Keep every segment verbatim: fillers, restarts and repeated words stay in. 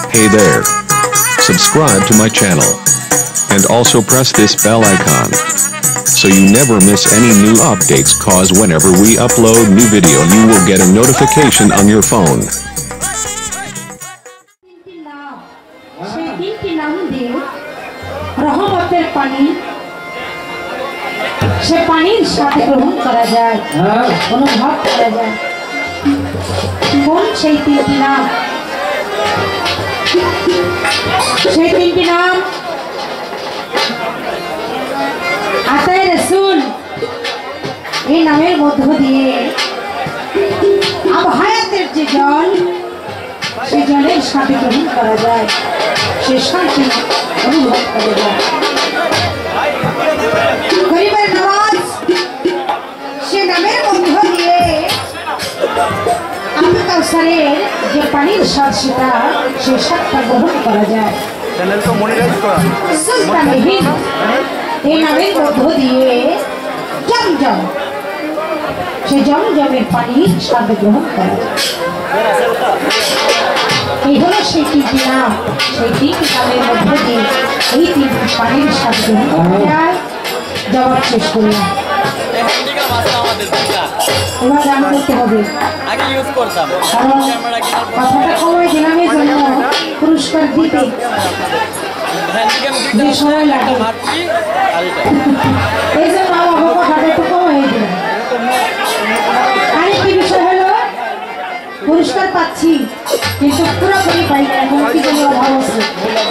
Hey there. Subscribe to my channel. And also press this bell icon. So you never miss any new updates, cause whenever we upload new video you will get a notification on your phone. রহমতের পানি সে পানির সাথে গ্রহণ করা যায়, অনুভব করা যায়। কোন সেই তিনটি নাম? সেই তিনটি নাম আতায়ে রাসূল। এই নামের মধ্য দিয়ে আবহায়াতের যে জল, সেই জলের সাথে গ্রহণ করা যায়, সে শান্তি অনুভব করা যায়। গরিবের নামাজ, সে নামের মধ্য দিয়ে আবু কাউসারের যে পানির স্বাদ, সেটা সে স্বাদটা গ্রহণ করা যায়। সুলতানে হিন্দ, এই নামের মধ্য দিয়ে জমজম, সে জমজমের পানির স্বাদ গ্রহণ করা যায়। এই হলো সেই তিনটি নাম। সেই তিনটি নামের মধ্যে দিয়ে এই তিনটি পানির স্বাদ গ্রহণ করা যায়। জবাব শেষ করলাম। এবার গান করতে হবে, কারণ কথাটা সময় দিলামের জন্য পুরস্কার দিতে যে সময় লাগে, এই জন্য আমার কথাটা একটু কম হয়ে দিল। আরেকটি বিষয় হলো, পুরস্কার পাচ্ছি কিন্তু পুরোপুরি পাই না, এখন কি যেন অভাব আছে।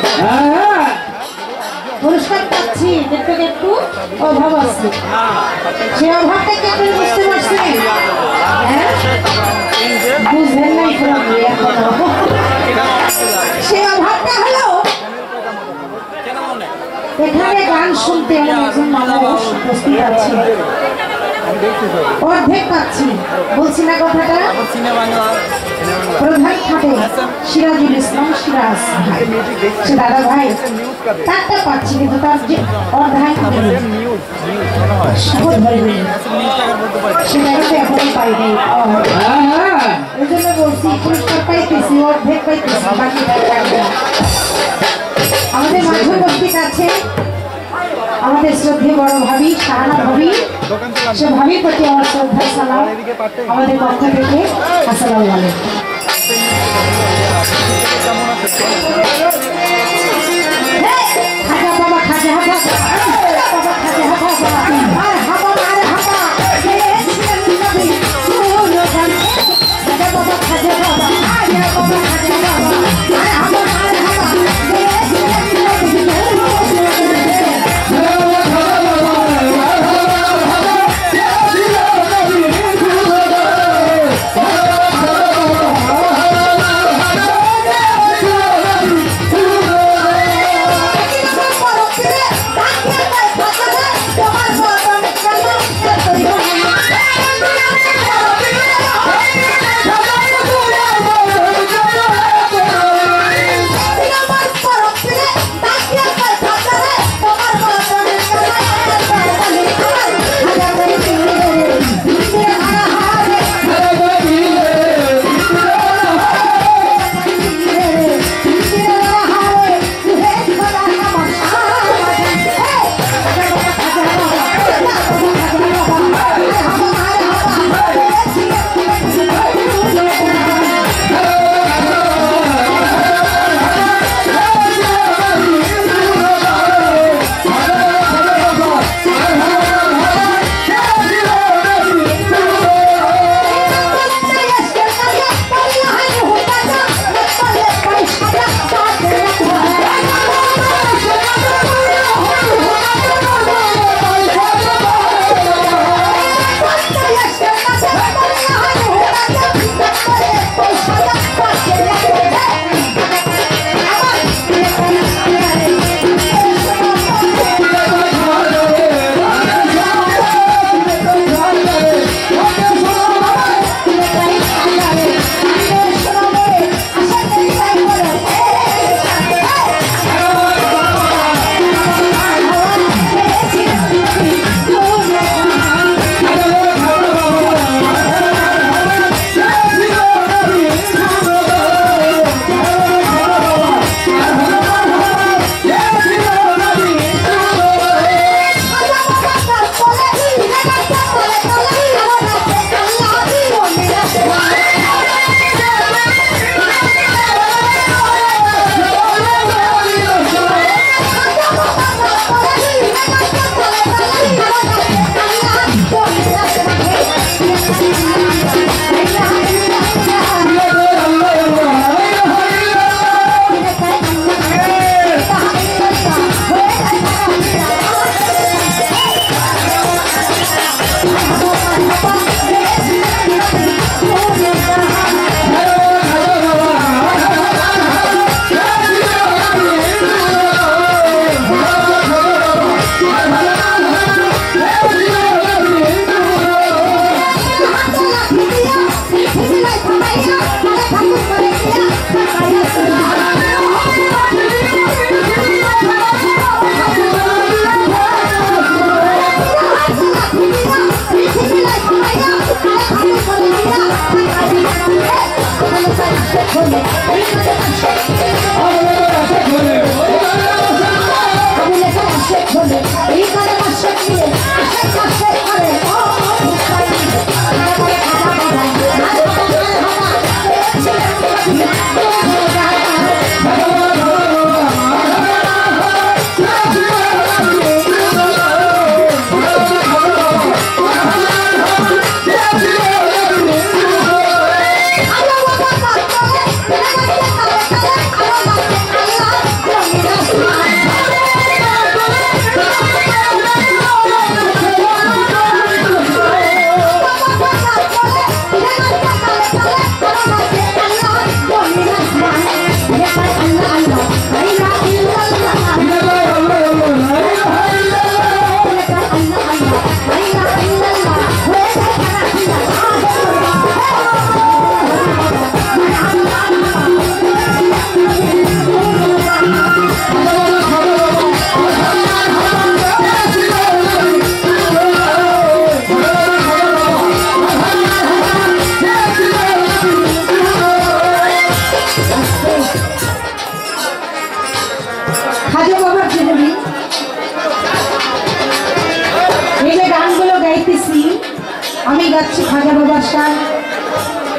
পুরস্কার পাচ্ছি কিন্তু একটু অভাব আছে। সে অভাবটা কি আপনি বুঝতে পারছেন? বুঝলেন নাই পুরোপুরি এখনো। সে অভাবটা হলো, এখানে গান শুনতে একজন মানুষ উপস্থিত আছে, অর্ধেক পাচ্ছি। বলছি না কথাটা? প্রধান খাতে সিরাজুল ইসলাম সিরাজ ভাই, সে দাদা ভাই, তারটা পাচ্ছি কিন্তু তার যে অর্ধায় সেটা কিন্তু এখনো পাই নাই। ওই জন্য বলছি পুরস্কার পাইতেছি, অর্ধেক পাইতেছি, বাকি আমাদের মাঝে উপস্থিত আছে আমাদের শ্রদ্ধেয় বড় ভাবি শাহানা ভাবি। সে ভাবির প্রতি আমার শ্রদ্ধা সালাম আমাদের পক্ষ থেকে। আসসালামু আলাইকুম। খাজা বাবা খাজা বাবা বাবা খাজা বাবা আর হাবা আর হাবা খাজা বাবা খাজা বাবা আর বাবা খাজা বাবা আর হাবা আর হাবা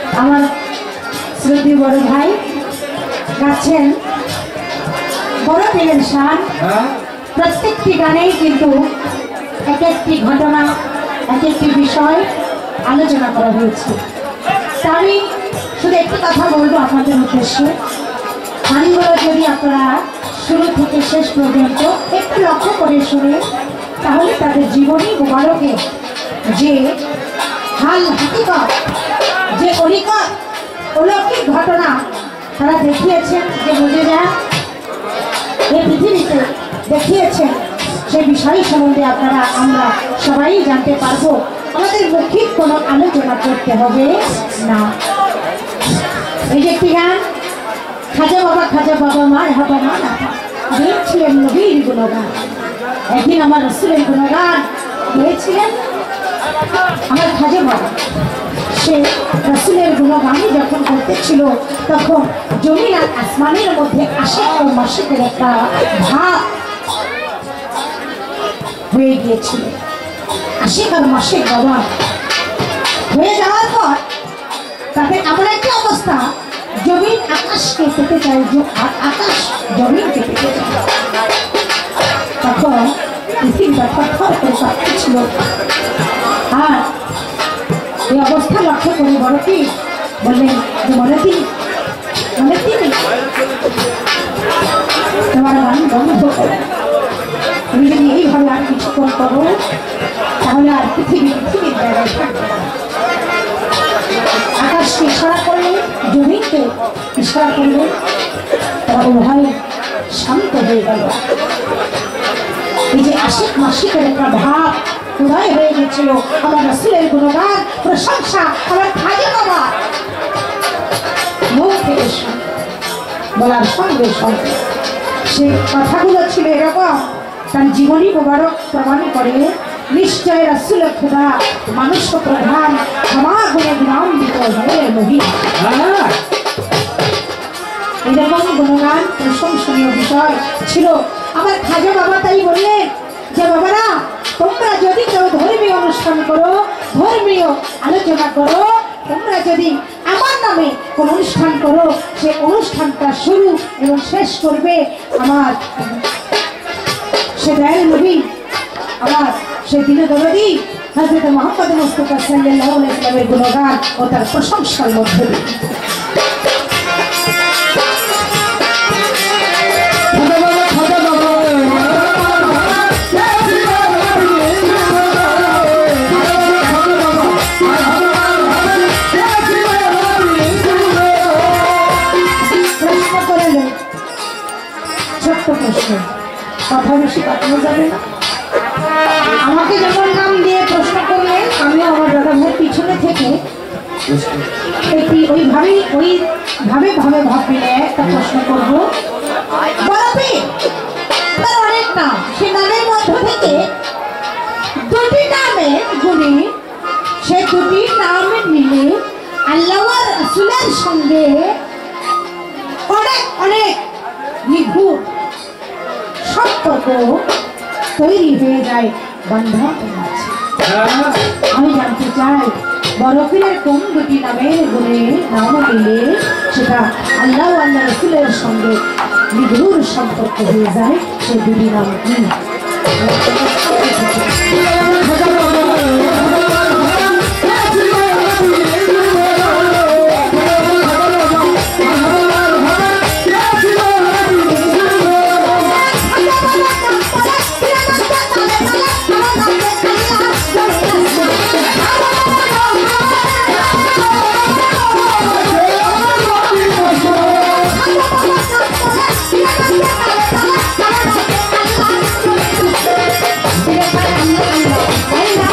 আমার শ্রদ্ধেয় বড় ভাই গাচ্ছেন বড় পীরের শান। প্রত্যেকটি গানেই কিন্তু এক একটি ঘটনা, এক একটি বিষয় আলোচনা করা হয়েছে। তা আমি শুধু একটি কথা বলবো আপনাদের উদ্দেশ্যে, গানগুলো যদি আপনারা শুরু থেকে শেষ পর্যন্ত একটু লক্ষ্য করে শুনে, তাহলে তাদের জীবনী মোবারকে যে হাল হাকিকত, যে অলিকত অলৌকিক ঘটনা তারা দেখিয়েছেন, যে বুঝে যান এই পৃথিবীতে দেখিয়েছেন, সে বিষয় সম্বন্ধে আপনারা আমরা সবাই জানতে পারবো। আমাদের মৌখিক কোনো আলোচনা করতে হবে না। এই যে একটি গান, খাজা বাবা খাজা বাবা মার হাবা মা না গেয়েছিলেন নবীর গুণগান। একদিন আমার রাসূলের গুণগান গেয়েছিলেন আমার খাজা বাবা। সে রাসূলের গুণগানই যখন করতেছিল, তখন জমিন আর আসমানের মধ্যে আশিক ও মাশিকের একটা ভাব হয়ে গিয়েছিল। আশিক আর মাশিক বাবা হয়ে যাওয়ার পর তাতে এমন একটা অবস্থা, জমিন আকাশকে পেতে চায়, আকাশ জমিনকে পেতে চায়। তখন পৃথিবীটা থরথর করে কাঁপছিল। আর এই অবস্থা লক্ষ্য করে বড় কি বললেন যে মনে তিনি মনে তিনি তোমার গান বন্ধ করো। তুমি যদি এইভাবে আর কিছুক্ষণ করো, তাহলে আর পৃথিবী পৃথিবীর জায়গায় থাকবে। আকাশকে ইশারা করলে, জমিনকে ইশারা করলে, তারা উভয় শান্ত হয়ে গেল। এই যে আশিক মাসিকের একটা ভাব উদয় হয়ে গেছিল। আমার রাসূলের গুণগান প্রশংসা আমার খাজা বাবা মুখ থেকে বলার সঙ্গে সঙ্গে সে কথাগুলো ছিল এরকম, তার জীবনী মোবারক প্রমাণ করে নিশ্চয় রাসূল খোদা মানুষ প্রধান ক্ষমা গুণে গুণান্বিত হয়ে মহিম। এরকম গুণগান প্রশংসনীয় বিষয় ছিল আমার খাজা বাবা। তাই বললেন যে বাবারা, তোমরা যদি কেউ ধর্মীয় অনুষ্ঠান করো, ধর্মীয় আলোচনা করো, তোমরা যদি আমার নামে কোন অনুষ্ঠান করো, সে অনুষ্ঠানটা শুরু এবং শেষ করবে আমার সে দয়াল নবী, আমার সে দীনদরদী হযরত মুহাম্মদ মুস্তাফা সাল্লাল্লাহু আলাইহি ওয়াসাল্লামের গুণগান ও তার প্রশংসার মধ্যে দিয়ে। কথা বেশি কাটানো যাবে না। আমাকে যেমন নাম দিয়ে প্রশ্ন করলে, আমি আমার দাদা ভাইয়ের পিছনে থেকে একটি ওইভাবেই ওইভাবে ভাবে ভাবলে একটা প্রশ্ন করবো। বলবে তার অনেক নাম, সে নামের মধ্য থেকে দুটি নামের গুণে, সে দুটি নামের মিলে আল্লাহ রাসূলের সঙ্গে অনেক অনেক নিখুঁত সম্পর্ক তৈরি হয়ে যায় বান্ধব আছে। আমি জানতে চাই বড় পীরের কোন দুটি নামের গুণে নাম মিলে সেটা আল্লাহ আল্লাহ রাসূলের সঙ্গে নিবিড় সম্পর্ক হয়ে যায়, সে দুটি নাম কি? I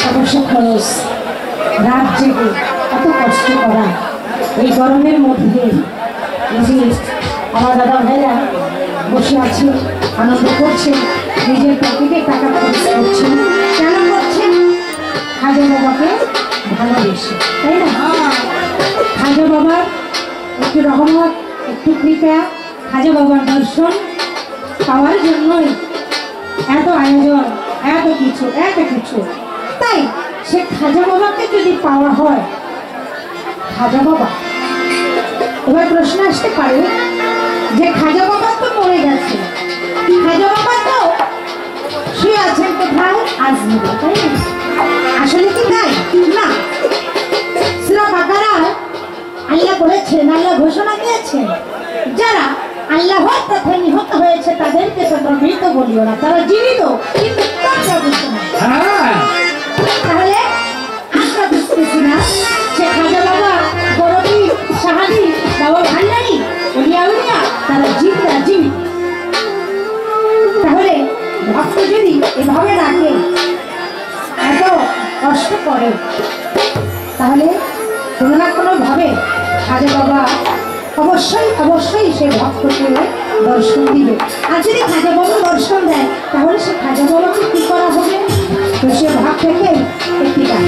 টাকা পয়সা খরচ, রাত জেগে এত কষ্ট করা, এই গরমের মধ্যে যে আমার দাদা ভাইরা বসে আছে, আনন্দ করছে, নিজের পকেটে টাকা খরচ করছেন। কেন করছেন? খাজা বাবাকে ভালোবেসে, তাই না? খাজা বাবার একটু রহমত, একটু কৃপা, খাজা বাবার দর্শন পাওয়ার জন্যই এত আয়োজন, এত কিছু, এত কিছু। তাই সে খাজা বাবাকে যদি পাওয়া হয়, খাজা বাবা, এবার প্রশ্ন আসতে পারে যে খাজা বাবা তো মরে গেছে, খাজা বাবা তো শুয়ে আছেন কোথায়? আজমিরে, তাই না? আসলে কি তাই না? সূরা বাকারা আল্লাহ বলেছেন, আল্লাহ ঘোষণা দিয়েছেন, যারা আল্লাহর পথে নিহত হয়েছে তাদেরকে তোমরা মৃত বলিও না, তারা জীবিত কিন্তু তোমরা বুঝছো না। তাহলে আমরা বুঝতেছি না সে খাজা বাবা, বড়বি, সাহাবি, বাবা ভান্ডারি, উলিয়া উলিয়া তারা জিন্দা জীবিত। তাহলে ভক্ত যদি এভাবে রাখে, এত কষ্ট করে, তাহলে কোনো না কোনো ভাবে খাজা বাবা অবশ্যই অবশ্যই সে ভক্তকে দর্শন দিবে। আর যদি খাজা বাবা দর্শন দেয়, তাহলে সে খাজা বাবাকে কি করা হবে? তো সে ভাব থেকে একটি গান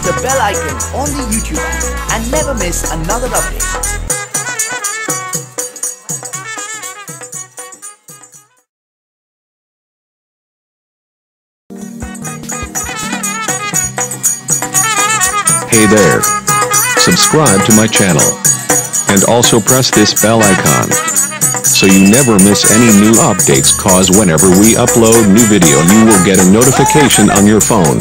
the bell icon on the YouTube app and never miss another update. Hey there. Subscribe to my channel. And also press this bell icon. So you never miss any new updates, cause whenever we upload new video you will get a notification on your phone.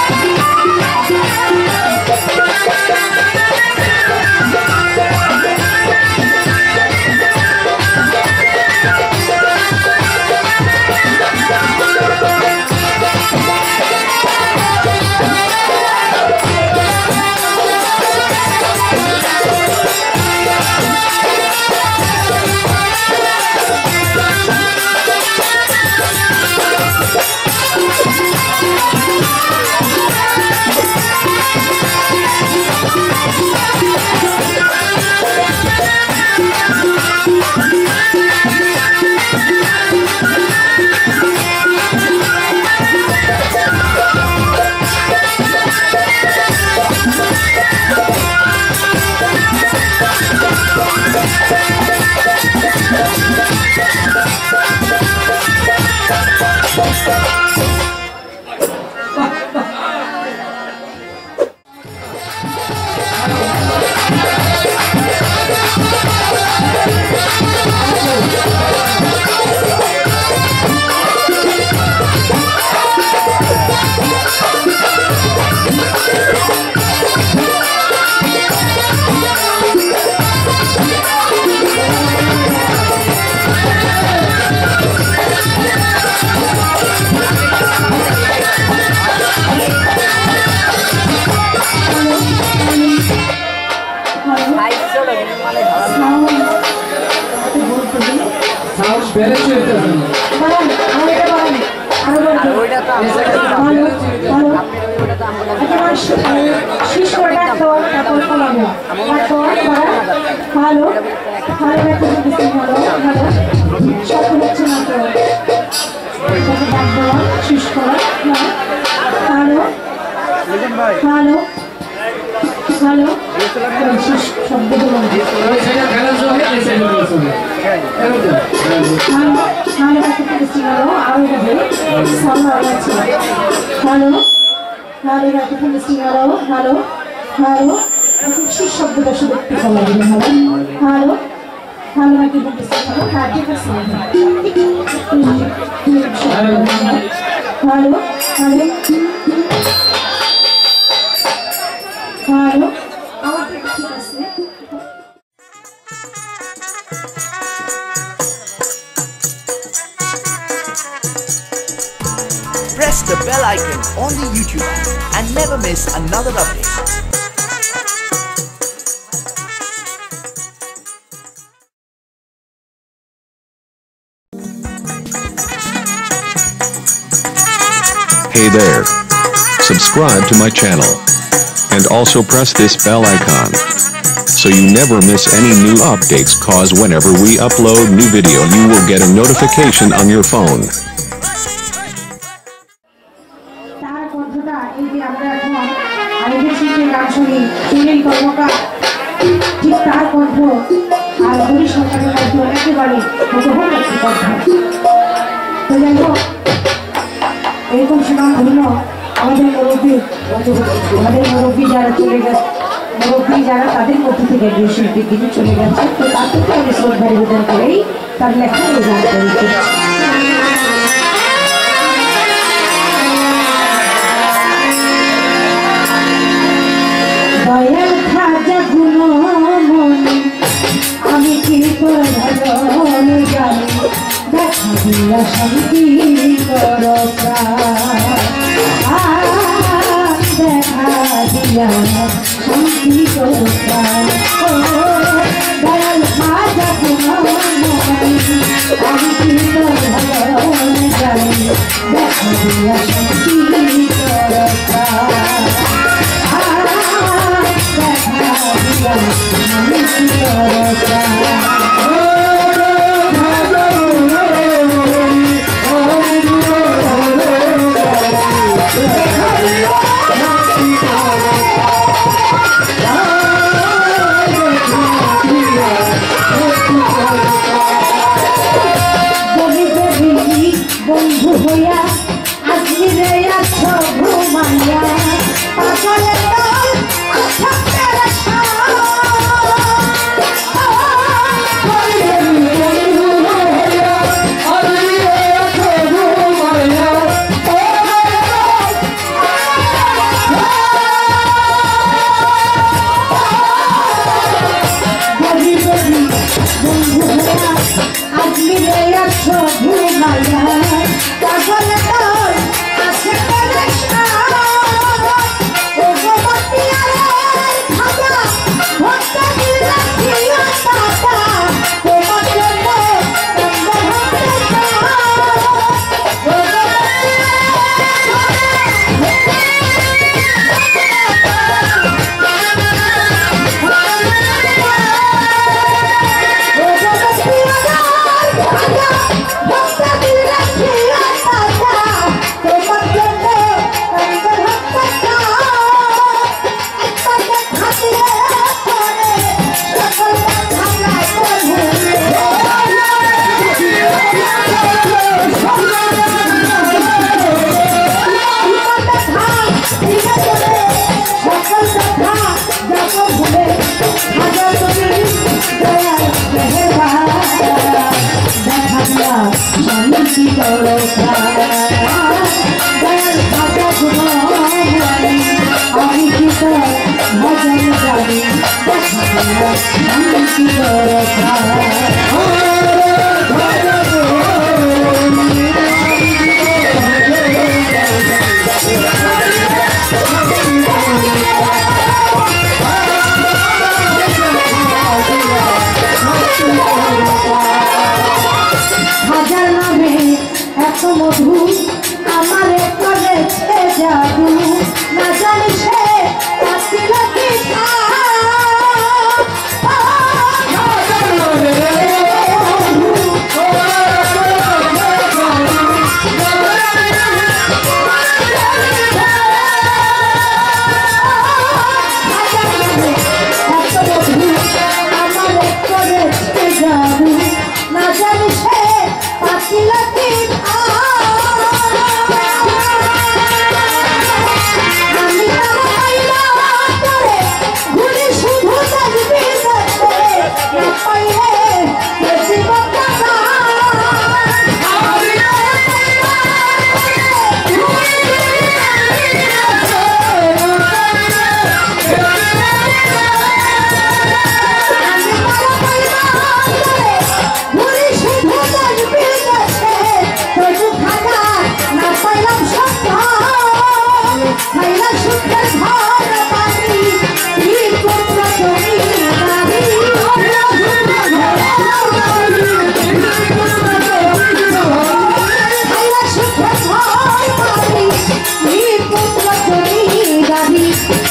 Press the bell icon on the YouTube and never miss another update. Hey there. Subscribe to my channel. And also press this bell icon. So you never miss any new updates, cause whenever we upload new video you will get a notification on your phone. এরকম সুনাম ধন্য আমাদের মুরব্বী আমাদের মুরব্বী যারা চলে গেছে মুরব্বী যারা তাদের মধ্যে থেকে গিয়ে শিল্পীর দিকে চলে গেছে তো তাদেরকে আমি শ্রদ্ধা নিবেদন করেই তার লেখা গান করেছি। দয়াল খাজা গুণমণি আমি কি তোর ভালো জানি দেখা দিয়া শান্তি কর দেখা দিয়া শান্তি কর দয়াল খাজা গুণমণি আমি কি তোর ভালো জানি দেখা দিয়া শান্তি কর বন্ধু হইয়া আসলে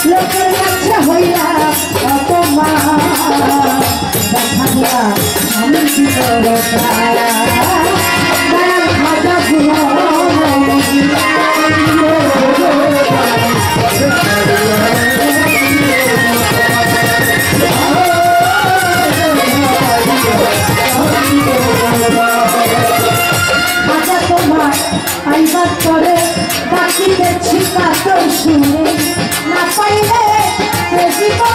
লোকের কাছে হইলা অপমান দেখা দিয়া আমি কি করে দয়াল খাজা গুলো খাজা তোমার আইবার করে বাকিতে ছিপা তো শুনে না পাইলে জীবন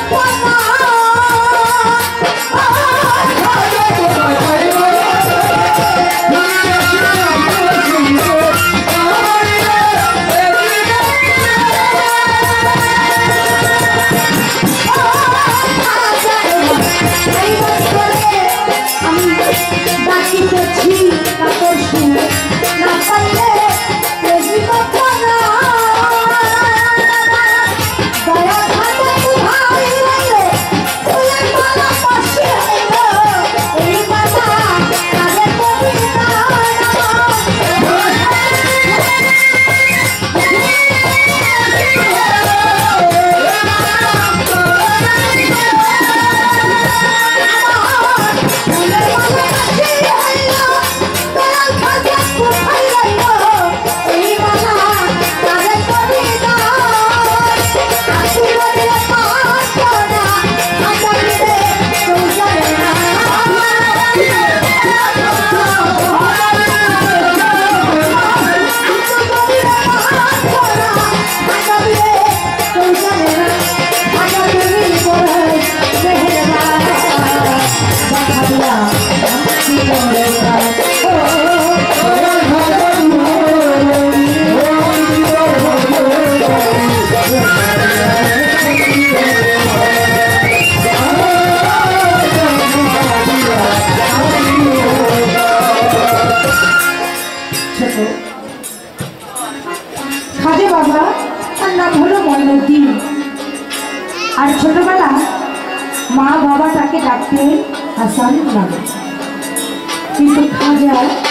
খাজা বাবা তার নাম হলো ময়নুদ্দিন। আর ছোটবেলা মা বাবা তাকে ডাকতেন হাসান নামে, কিন্তু খাজা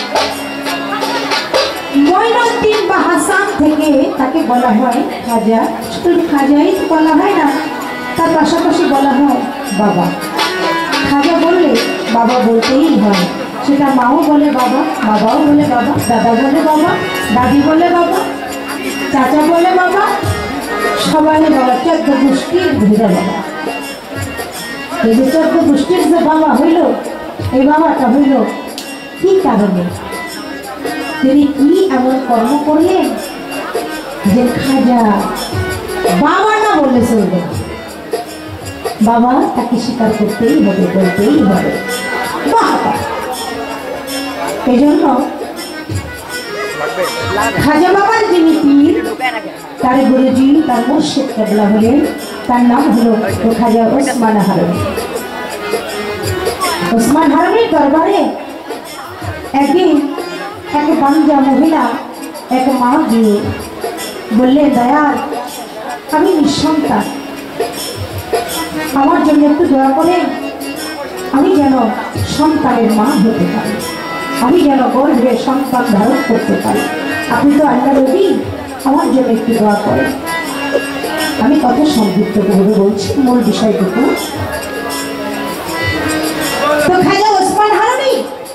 ময়নুদ্দিন বা হাসান থেকে তাকে বলা হয় খাজা। শুধু খাজাই বলা হয় না, তার পাশাপাশি বলা হয় বাবা। খাজা বললে বাবা বলতেই হয়, সেটা মাও বলে বাবা, বাবাও বলে বাবা, দাদা বলে বাবা, দাদি বলে বাবা, চাচা বলে বাবা, সবাই বাবা। চোদ্দ গোষ্ঠীর ভেজা বাবা। এই যে চোদ্দ গোষ্ঠীর যে বাবা হইল, এই বাবাটা হইল কি কারণে, তিনি কি এমন কর্ম করলেন যে খাজা বাবা না বলে চলবে, বাবা তাকে স্বীকার করতেই হবে, বলতেই হবে বাবা। এই জন্য খাজা বাবার যিনি পীর, তার গুরুজি, তার মুর্শিদ কেবলা হলেন, তার নাম হলো খাজা ওসমান হারুনি। ওসমান হারুনির দরবারে একদিন এক বাঞ্জা মহিলা এক মা গিয়ে বললেন, দয়াল আমি নিঃসন্তান, আমার জন্য একটু দয়া করে, আমি যেন সন্তানের মা হতে পারি, আমি যেন গর্ভে সন্তান ধারণ করতে পারি, আপনি তো আল্লাহ নবী, আমার জন্য একটু দোয়া করেন। আমি কত সংক্ষিপ্ত করে বলছি, মূল বিষয়টুকু। তো খাজা ওসমান হারুনি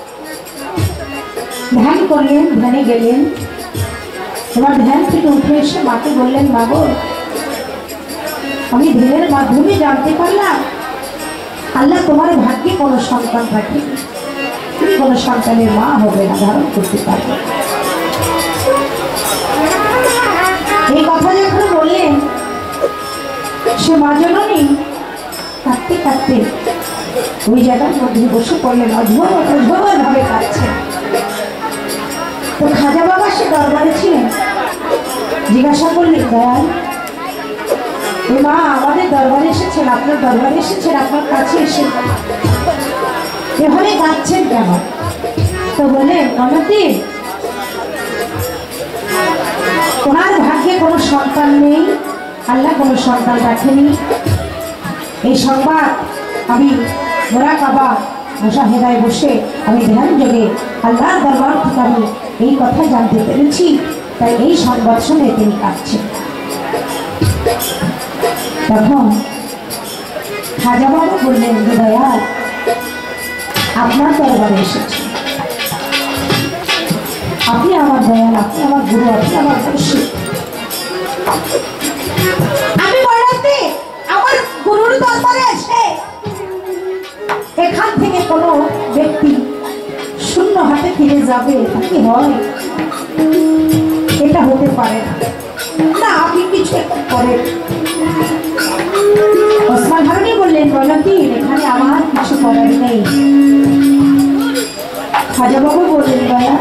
ধ্যান করলেন, ধ্যানে গেলেন। এবার ধ্যান থেকে উঠে এসে মাকে বললেন, মা গো, আমি ধ্যানের মাধ্যমে জানতে পারলাম আল্লাহ তোমার ভাগ্যে কোনো সন্তান থাকে, তুমি কোনো সন্তানের মা হবে না, ধারণ করতে পারবে। এই কথা যখন বললেন, সে মা জননী কাঁদতে কাঁদতে ওই জায়গার মধ্যে বসে পড়লেন, অঝোর অঝোর ভাবে কাঁদছে। তো খাজা বাবা সে দরবারে ছিলেন, জিজ্ঞাসা করলেন, দয়াল এ মা আমাদের দরবারে এসেছেন, আপনার দরবারে এসেছেন, আপনার কাছে এসে এভাবে কাঁদছেন কেন? তো বলে, ময়নুদ্দিন ওনার ভাগ্যে কোনো সন্তান নেই, আল্লাহ কোনো সন্তান রাখেনি। এই সংবাদ আমি মোরাকাবা মুশাহেদায় বসে আমি ধ্যান যোগে আল্লাহর দরবার থেকে আমি এই কথা জানতে পেরেছি, তাই এই সংবাদ শুনে তিনি কাঁদছেন। তখন খাজা বাবা বললেন যে দয়াল আপনার দরবারে এসেছে, আপনি আমার দয়াল, আপনি আমার গুরু, আপনি আমার মুর্শিদ। আমি বলতে আমার গুরুর দরবারে এসে এখান থেকে কোনো ব্যক্তি শূন্য হাতে ফিরে যাবে তা কি হয়? এটা হতে পারে না, আপনি কিছু একটা করেন। ওসমান হারুনি বললেন বলতি এখানে আমার কিছু করার নেই। খাজা বাবু বললেন দয়া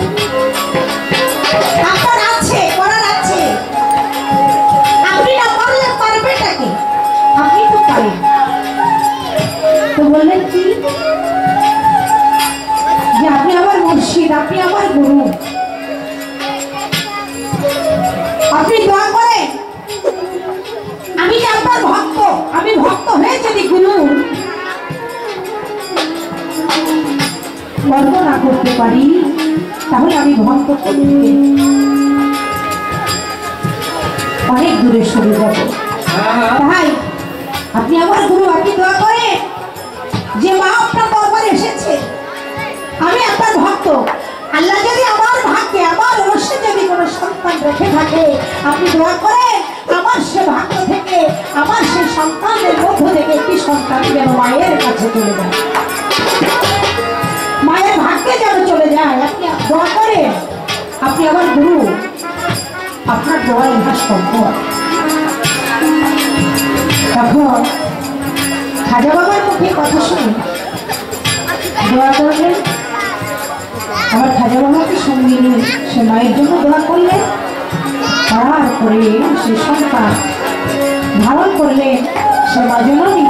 আপনার আছে, করার আছে, আপনি না পারলে পারবেটাকে, আপনি তো পারেন। তো বললেন কি যে আপনি আমার মুর্শিদ, আপনি আমার গুরু, আপনি দয়া করে আমি যে আপনার ভক্ত, আমি ভক্ত হয়ে যদি গুরু কর্ম না করতে পারি তাহলে আমি ভক্ত করতে অনেক দূরে সরে যাব। তাই আপনি আমার গুরু, আপনি দয়া করে যে মা আপনার দরবারে এসেছে, আমি আপনার ভক্ত, আল্লাহ যদি আমার ভাগ্যে আমার অবশ্যই যদি কোনো সন্তান রেখে থাকে আপনি দয়া করে আমার সে ভাগ্য থেকে আমার সেই সন্তানের মধ্য থেকে একটি সন্তান যেন মায়ের কাছে চলে যায়, মায়ের ভাগ্যে যেন চলে যায়। আপনি দয়া করে, আপনি আমার গুরু, আপনার দোয়া ইহা সম্ভব। তখন খাজা বাবার মুখে কথা শুনে দোয়া করলেন, আমার খাজা বাবাকে সঙ্গে নিয়ে সে মায়ের জন্য দোয়া করলেন। তারপরে সে সন্তান ধারণ করলেন সে মা জননী।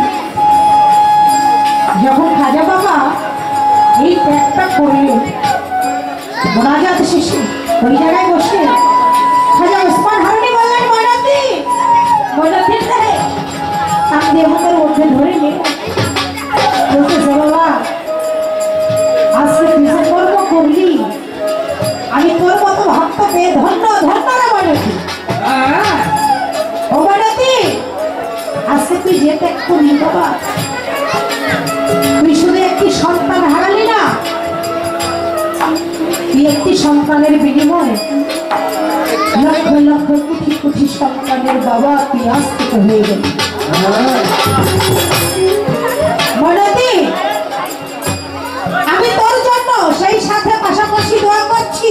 যখন খাজা বাবা এই ত্যাগটা করলেন মোনাজাত শেষে ওই জায়গায় বসে খাজা ওসমান হারুনি বললেন ময়নাতি ময়নাতি তার দেহতের মধ্যে ধরে নিয়ে বলতেছে বাবা আজকে তুই যে কর্ম করলি আমি তোর মতো ভক্ত পেয়ে ধন্য ধন্য রে ময়নাতি। ও ময়নাতি আজকে তুই যে ত্যাগ করলি বাবা, তুই শুধু একটি সন্তান হারালি না, তুই একটি সন্তানের বিনিময়ে লক্ষ লক্ষ কোটি কোটি সন্তানের বাবা তুই আজ থেকে হয়ে গেলি। ময়নাতি আমি তোর জন্য সেই সাথে পাশাপাশি দোয়া করছি,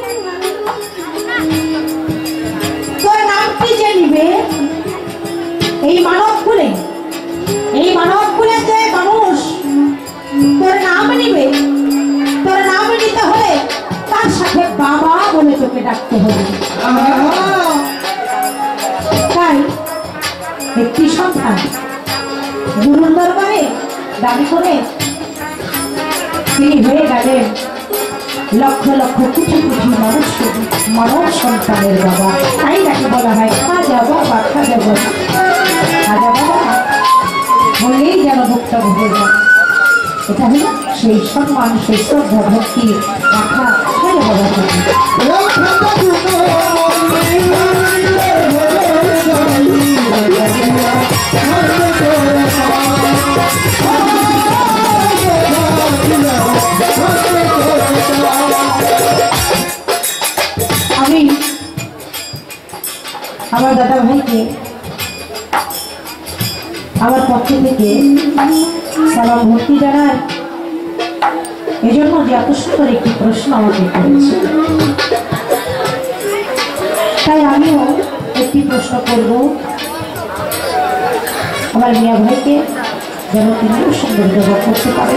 তোর নামটি যে নিবে এই মানব কুলে, এই মানব কুলে যে মানুষ তোর নাম নিবে, তোর নাম নিতে হলে তার সাথে বাবা বলে তোকে ডাকতে হবে। তাই একটি সন্তান গুরুর দরবারে দাবি করে তিনি হয়ে গেলেন লক্ষ লক্ষ কোটি কোটি মানুষ মানব সন্তানের বাবা। তাই নাকি বলা হয় খাজা বাবা, খাজা বাবা, খাজা বাবা বললেই যেন ভক্তা ভরে যায়। এটা হল সেই সম্মান, সেই শ্রদ্ধা ভক্তি রাখা খাজা বাবার প্রতি। আমি আমার দাদা ভাইকে আমার পক্ষ থেকে সালাম ভক্তি জানাই, এজন্য যে এত সুন্দর একটি প্রশ্ন আমাকে করেছে। তাই আমিও একটি প্রশ্ন করব আমার মিয়া ভাইকে, যেন তিনিও সুন্দর জবাব করতে পারে।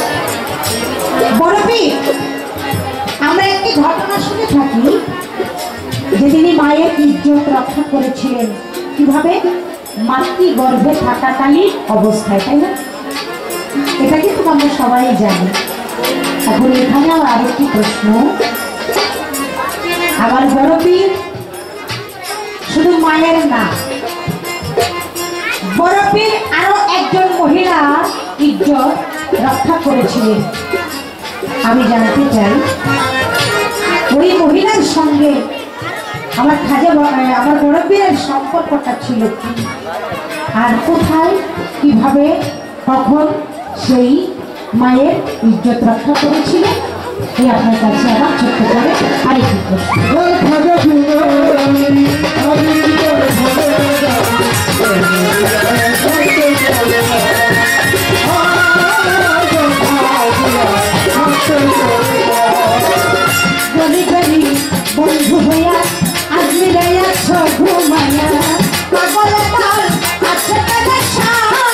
বড়বি আমরা একটি ঘটনা শুনে থাকি যে তিনি মায়ের ইজ্জত রক্ষা করেছিলেন কিভাবে, মাতৃ গর্ভে থাকাকালীন অবস্থায়, তাই না? এটা কিন্তু আমরা সবাই জানি। এখন এখানে আমার আরেকটি প্রশ্ন, আমার বড়বি শুধু মায়ের না, বড়বীর আরো একজন মহিলা ইজ্জত রক্ষা করেছিলেন। আমি জানতে চাই ওই মহিলার সঙ্গে আমার খাজা আমার মুরব্বীর সম্পর্কটা ছিল কি, আর কোথায় কিভাবে কখন সেই মায়ের ইজ্জত রক্ষা করেছিল, এই আপনার কাছে আমার ছোট্ট করে আরেকটি প্রশ্ন। গলি গলি বন্ধু হইয়া আজমিরে আছো ঘুমাইয়া, পাগল তার আছে পেশা।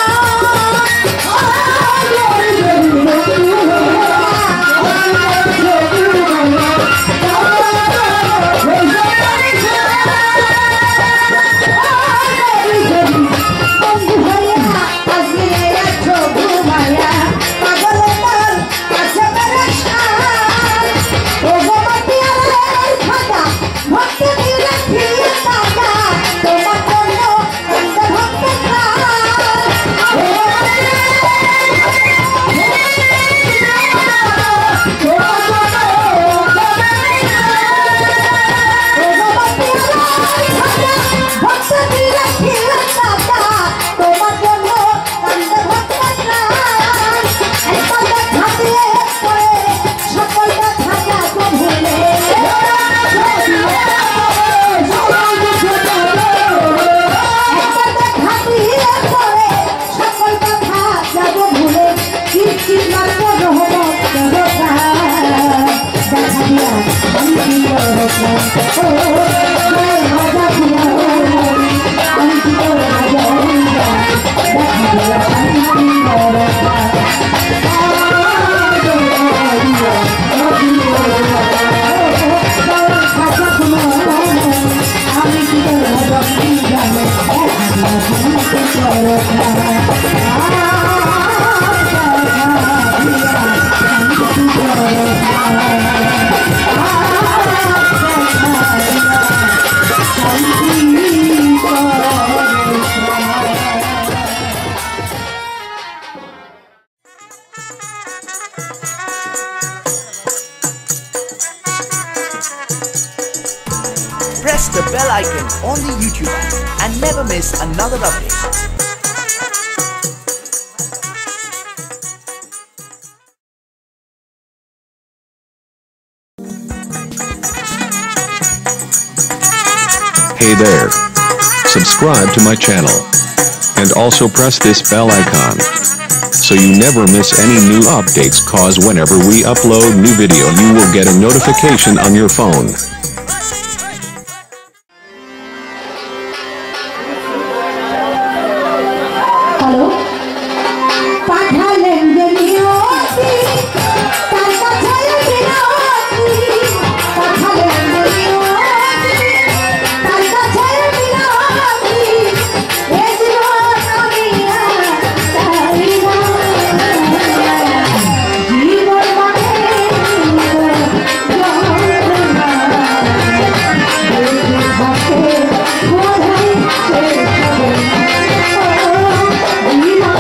Press the bell icon on the YouTube app and never miss another update. Hey there. Subscribe to my channel. And also press this bell icon, so you never miss any new updates, cause whenever we upload new video you will get a notification on your phone. Hello, পাঠালেন যে নিয়তি তার কাছে বিনতি, পাঠালেন যে নিয়তি তার কাছে বিনতি, এ জীবন আমি আর চাই না, জীবন মানে যন্ত্রণা, বেঁচে থাকে বোধহয় শেষ হবে না।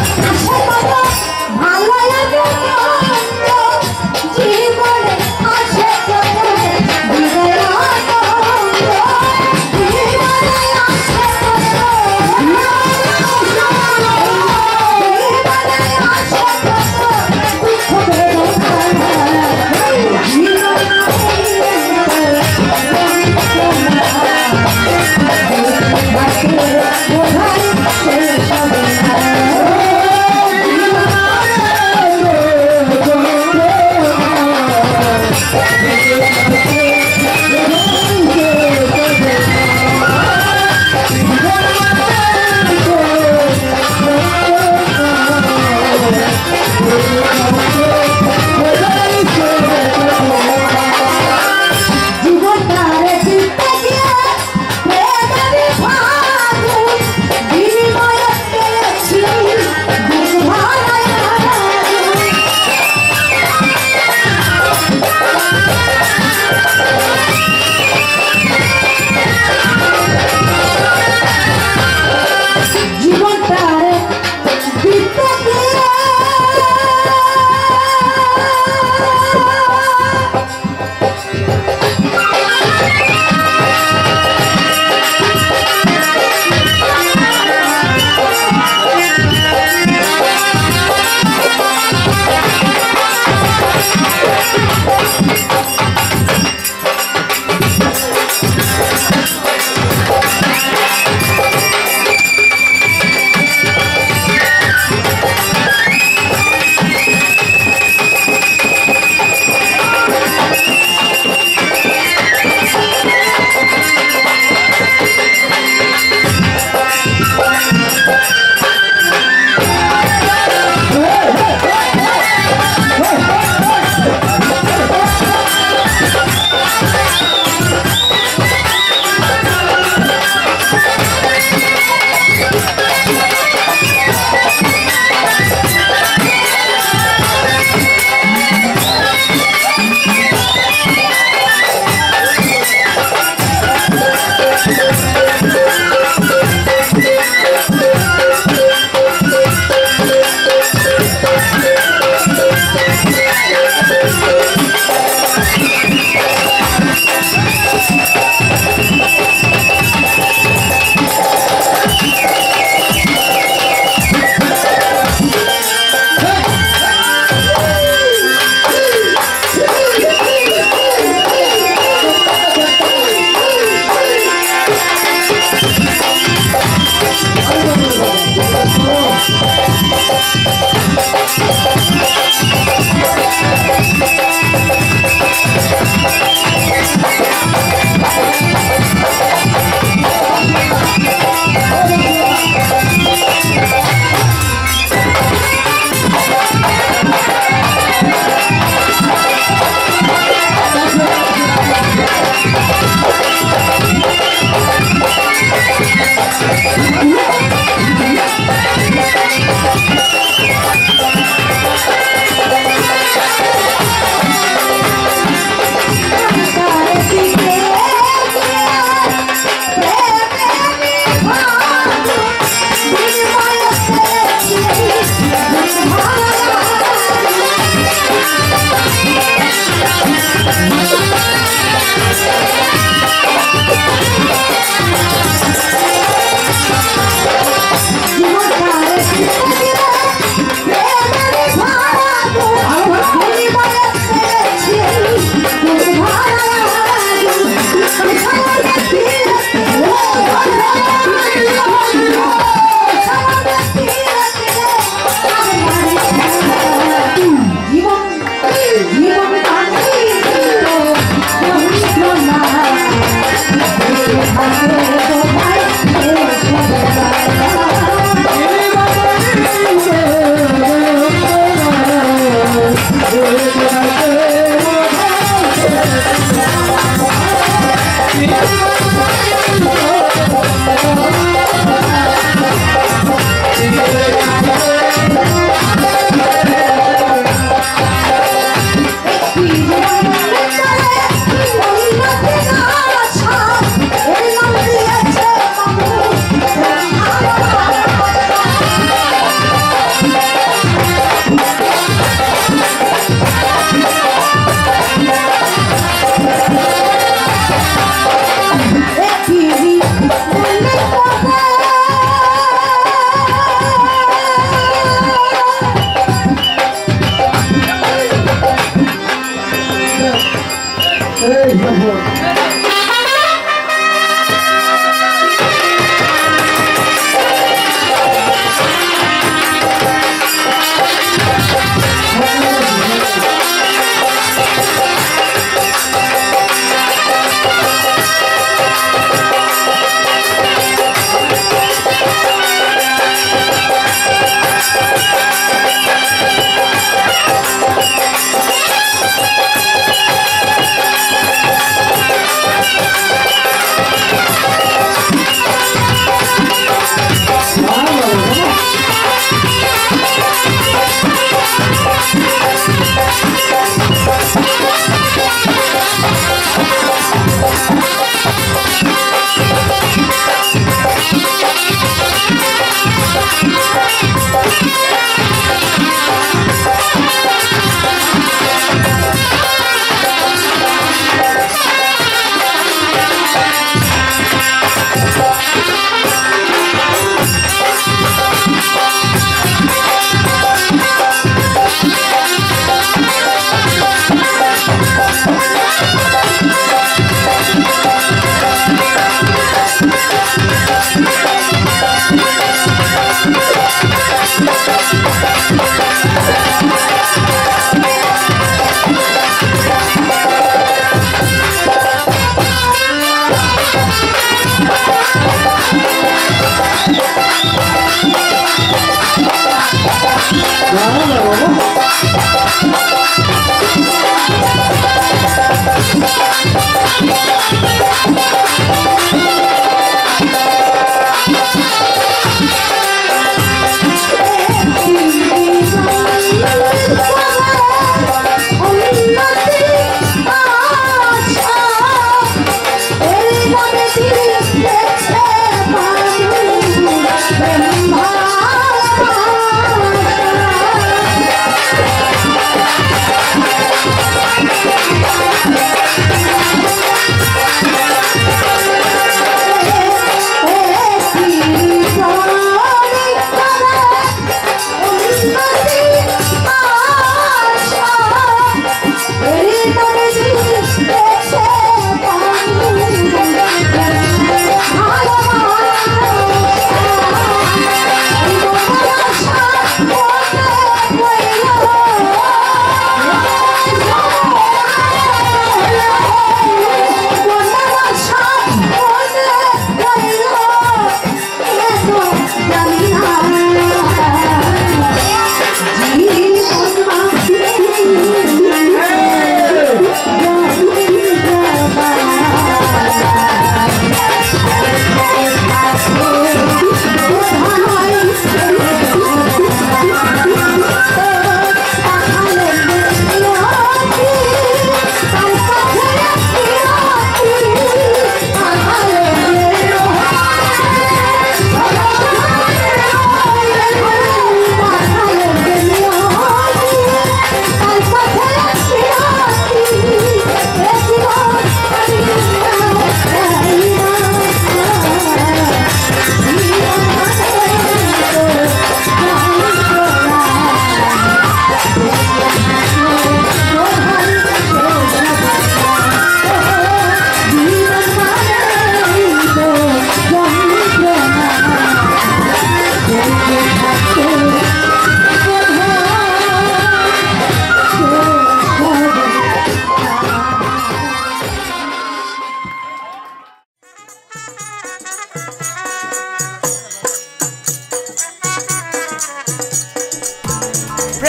Thank you.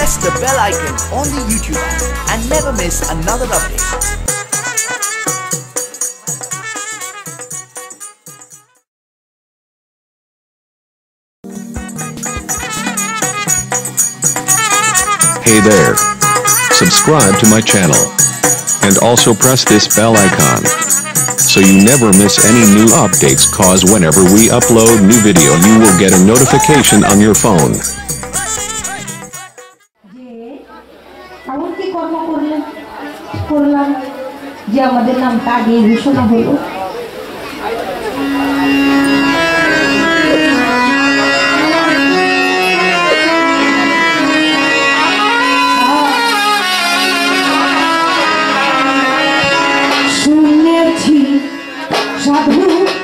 press the bell icon on the YouTube app and never miss another update. Hey there. Subscribe to my channel. And also press this bell icon. So you never miss any new updates, cause whenever we upload new video you will get a notification on your phone. এমনকি কর্ম করলেন করলাম যে আমাদের নামটা আগে ঘোষণা হলো। শুনেছি সাধু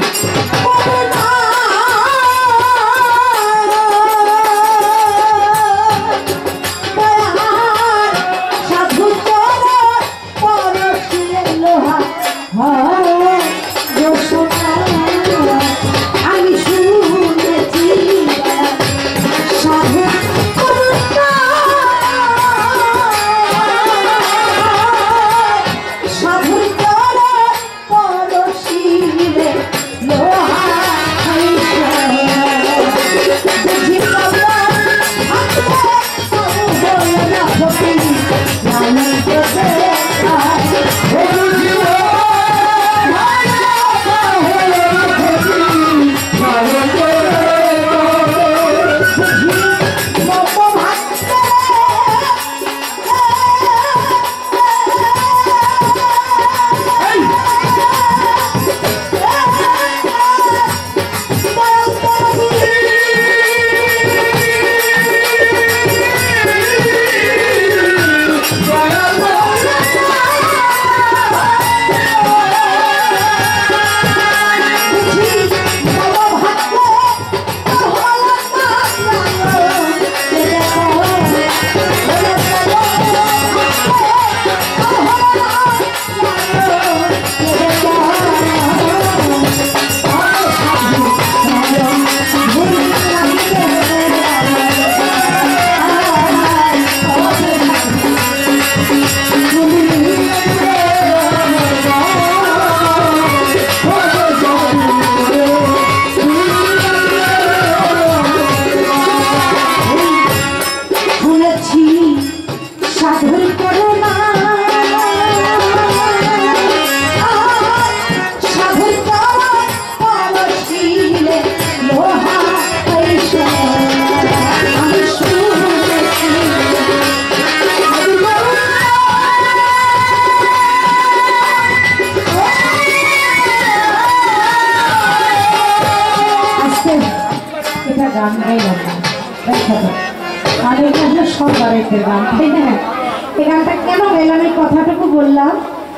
কথাটুকু বললাম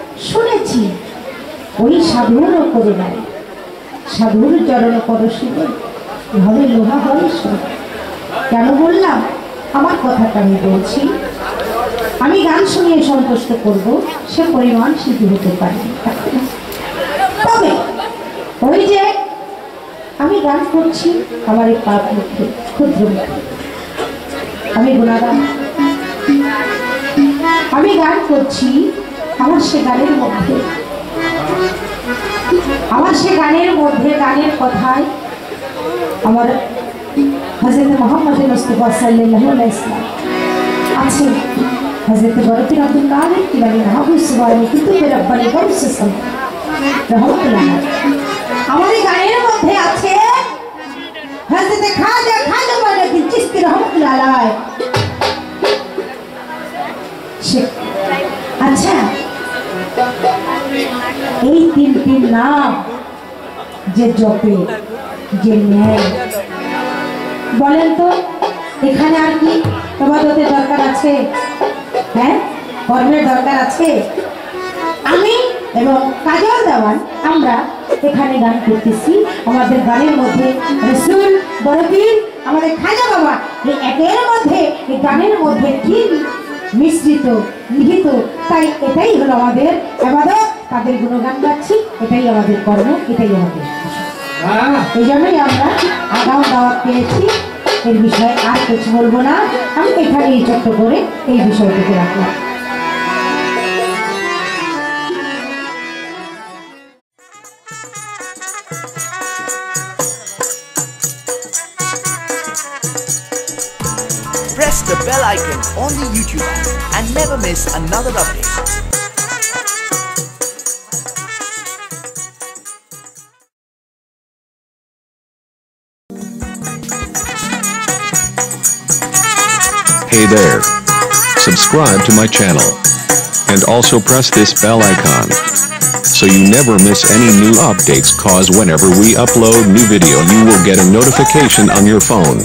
শুনেছি ওই সাধুর করুণায় সাধুর চরণ পরশিবে ভাবে লোহা হয় কেন বললাম আমার কথাটা আমি বলছি আমি গান শুনিয়ে সন্তুষ্ট করব সে পরিমাণ সিদ্ধ হতে পারে তবে ওই যে আমি গান করছি আমার এই পাপ মুখে ক্ষুদ্র মুখে আমি গুণাগান আমি গান করছি আমার সে গানের মধ্যে আমার সে গানের মধ্যে গানের কথায় আমার হযরত মুহাম্মদ মুস্তাফা সাল্লাল্লাহু আলাইহি ওয়াসাল্লাম আছে হযরত বরকত আব্দুল কাদের কিলানি মাহবুব সুবহানি কুতুবে রব্বানি গাউস সালাম রহমাতুল্লাহ আমার এই গানের মধ্যে আছে হযরত খাজা খাজা মালিক চিশতি রহমাতুল্লাহ আলাইহি। আচ্ছা এই তিনটি নাম যে জপে যে নেয় বলেন তো এখানে আর কি তোমাদের দরকার আছে? হ্যাঁ কর্মের দরকার আছে। আমি এবং কাজল দেওয়ান আমরা এখানে গান করতেছি আমাদের গানের মধ্যে রসুল বরপীর আমাদের খাজা বাবা এই একের মধ্যে এই গানের মধ্যে কি মিশ্রিত নিহিত তাই এটাই হলো আমাদের ইবাদত তাদের গুণগান গাচ্ছি এটাই আমাদের কর্ম এটাই আমাদের এই জন্যই আমরা আগাম দাওয়াত পেয়েছি এর বিষয়ে আর কিছু বলবো না, আমি এখানেই ছোট্ট করে এই বিষয়টিকে রাখলাম। Press the bell icon on the YouTube app and never miss another update. Hey there. Subscribe to my channel. And also press this bell icon. So you never miss any new updates, cause whenever we upload new video you will get a notification on your phone.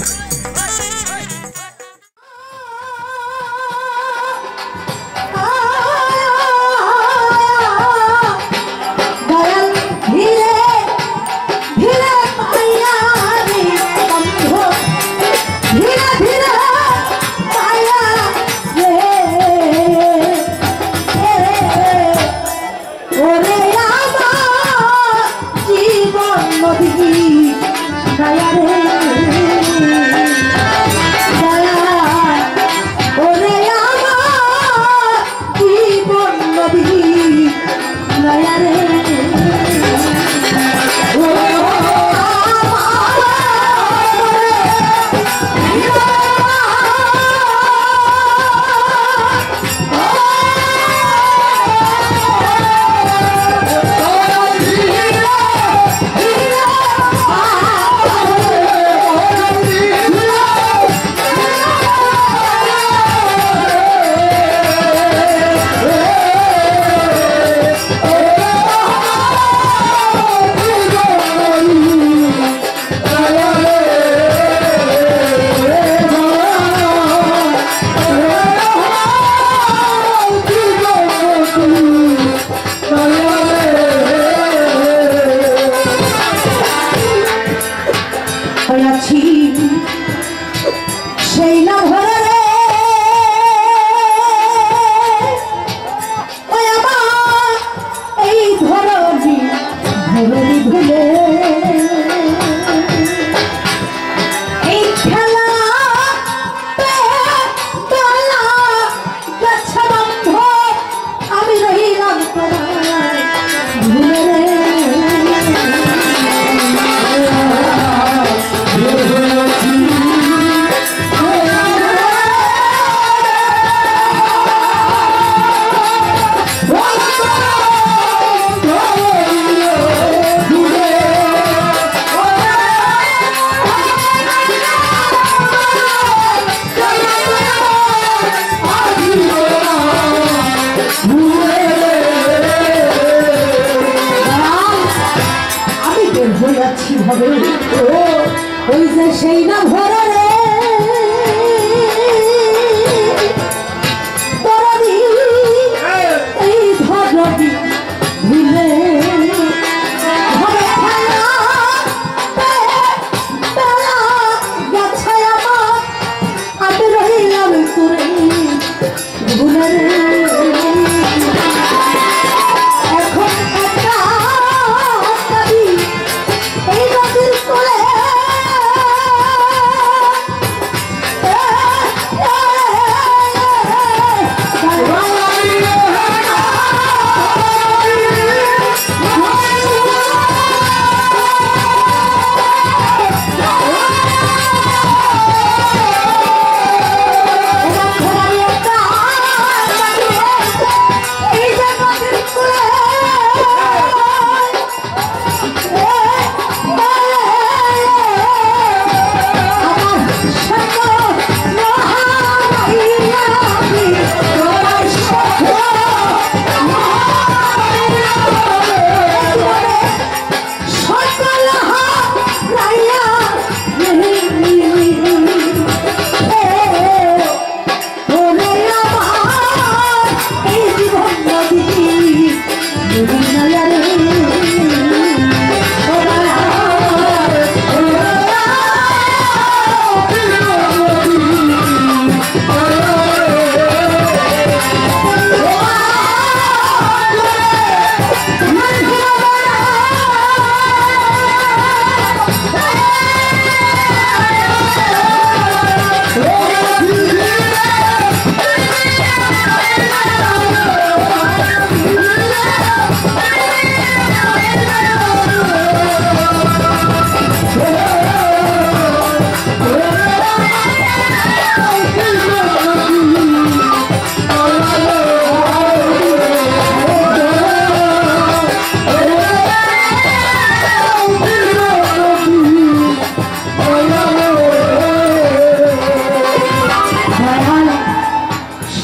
Oh,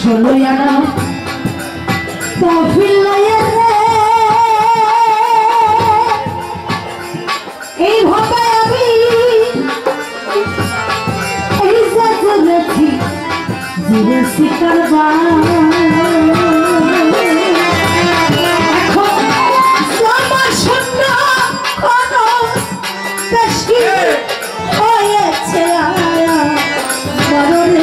ষোলো আনা তহবিল লয়ে রে এই ভাবে আমি এই জাজলেছি জিরে শিকারবা এখন জামা শূন্য কোনো বেশি হয়েছে আয়া বড়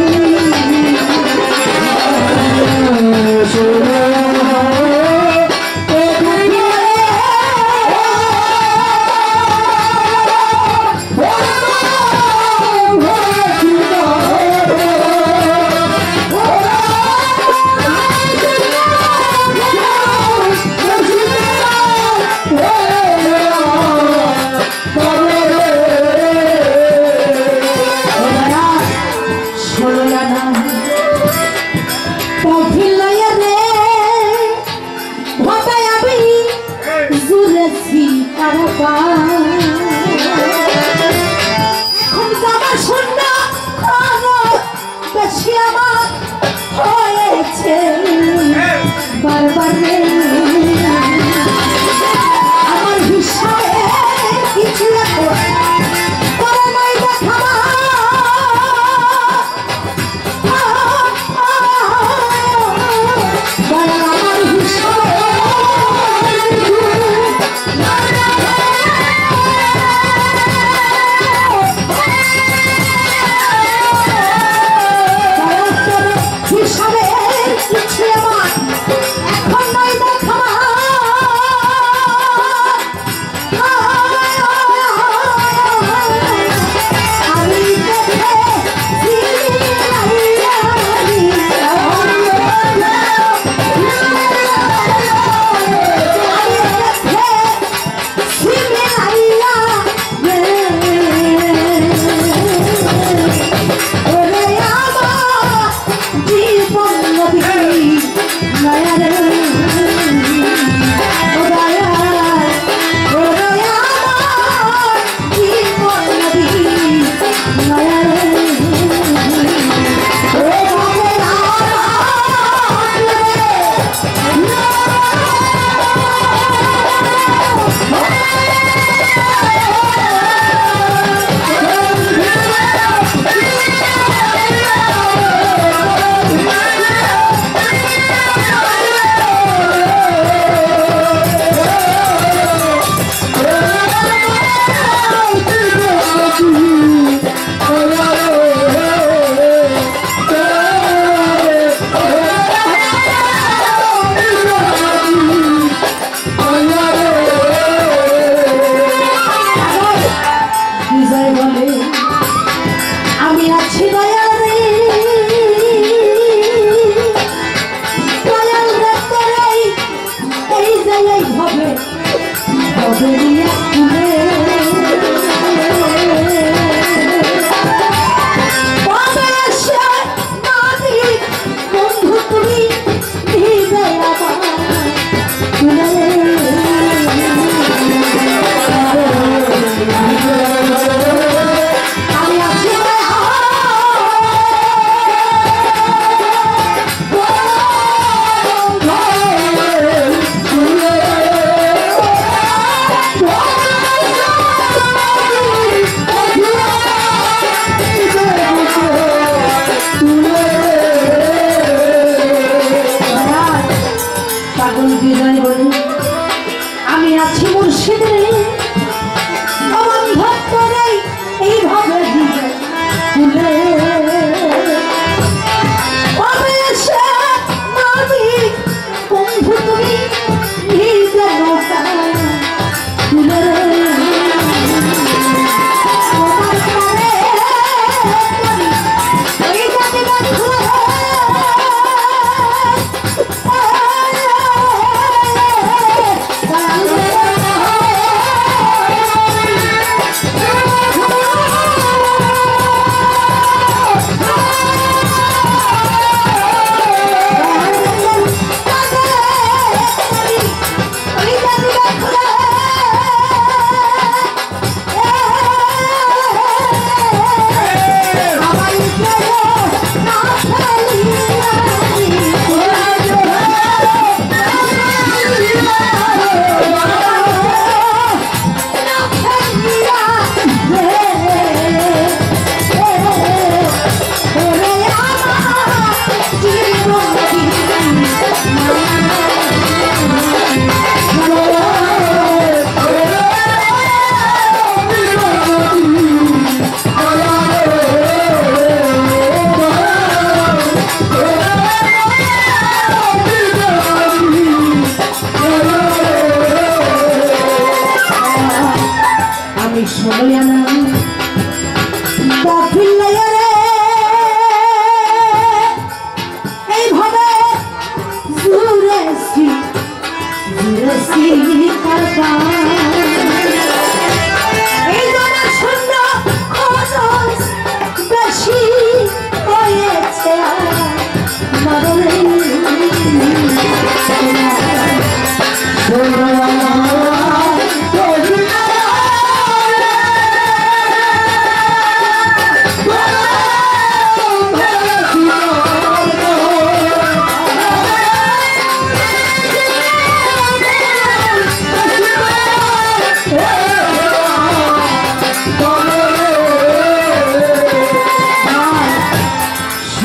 এখন জামা শূন্য বেশি আমার হয়েছে বারবার আমার হিসাবে কিছু করে নাই দেখাবা আমার হিসাবে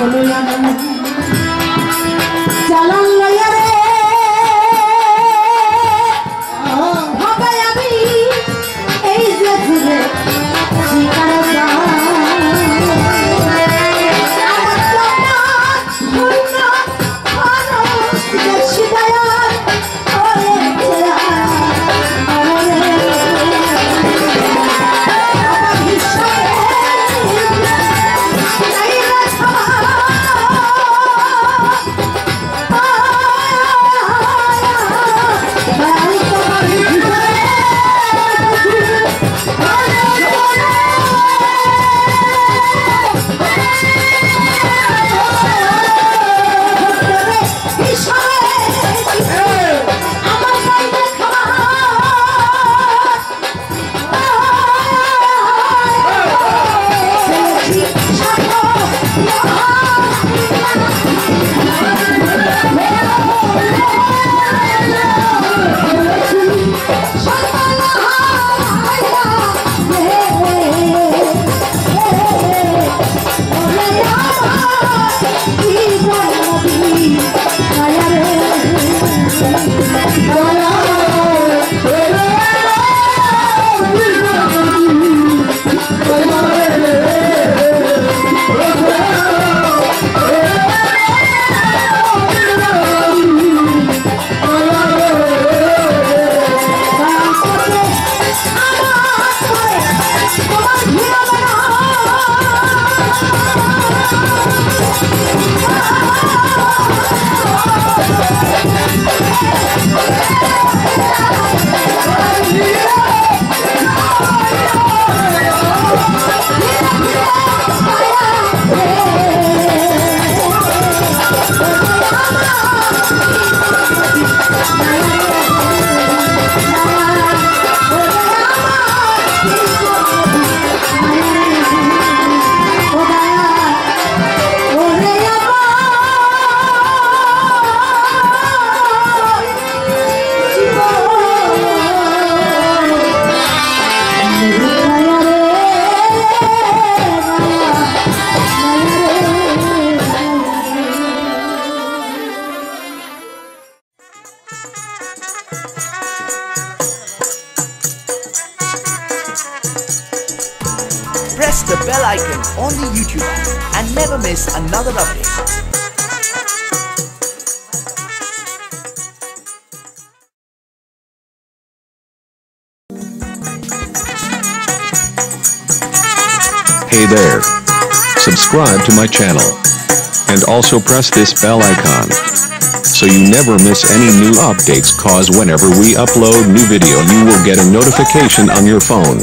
চালান লইয়া রে হবে আমি এই যে ঝুলে শিকার Press the bell icon on the YouTube app and never miss another update. Hey there. Subscribe to my channel. And also press this bell icon. So you never miss any new updates, cause whenever we upload new video you will get a notification on your phone.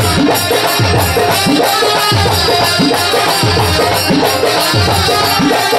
Hello.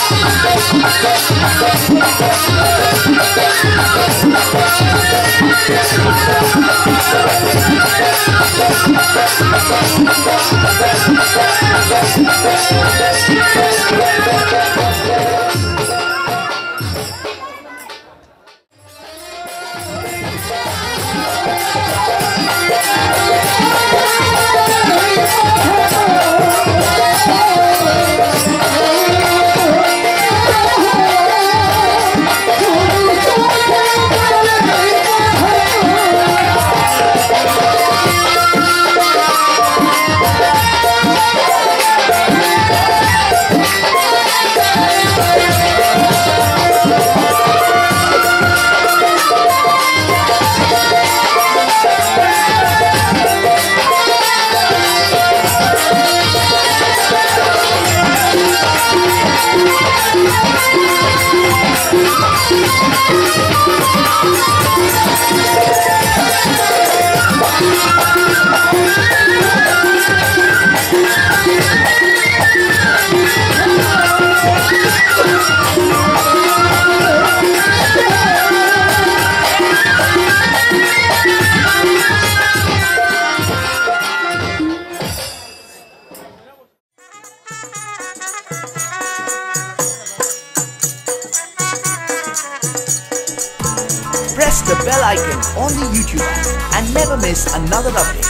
Press the bell icon on the YouTube app and never miss another update.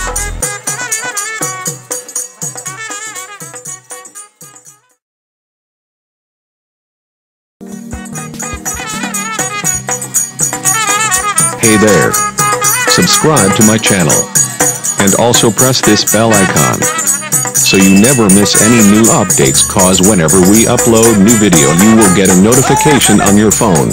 Hey there. Subscribe to my channel. And also press this bell icon. So you never miss any new updates, cause whenever we upload new video you will get a notification on your phone.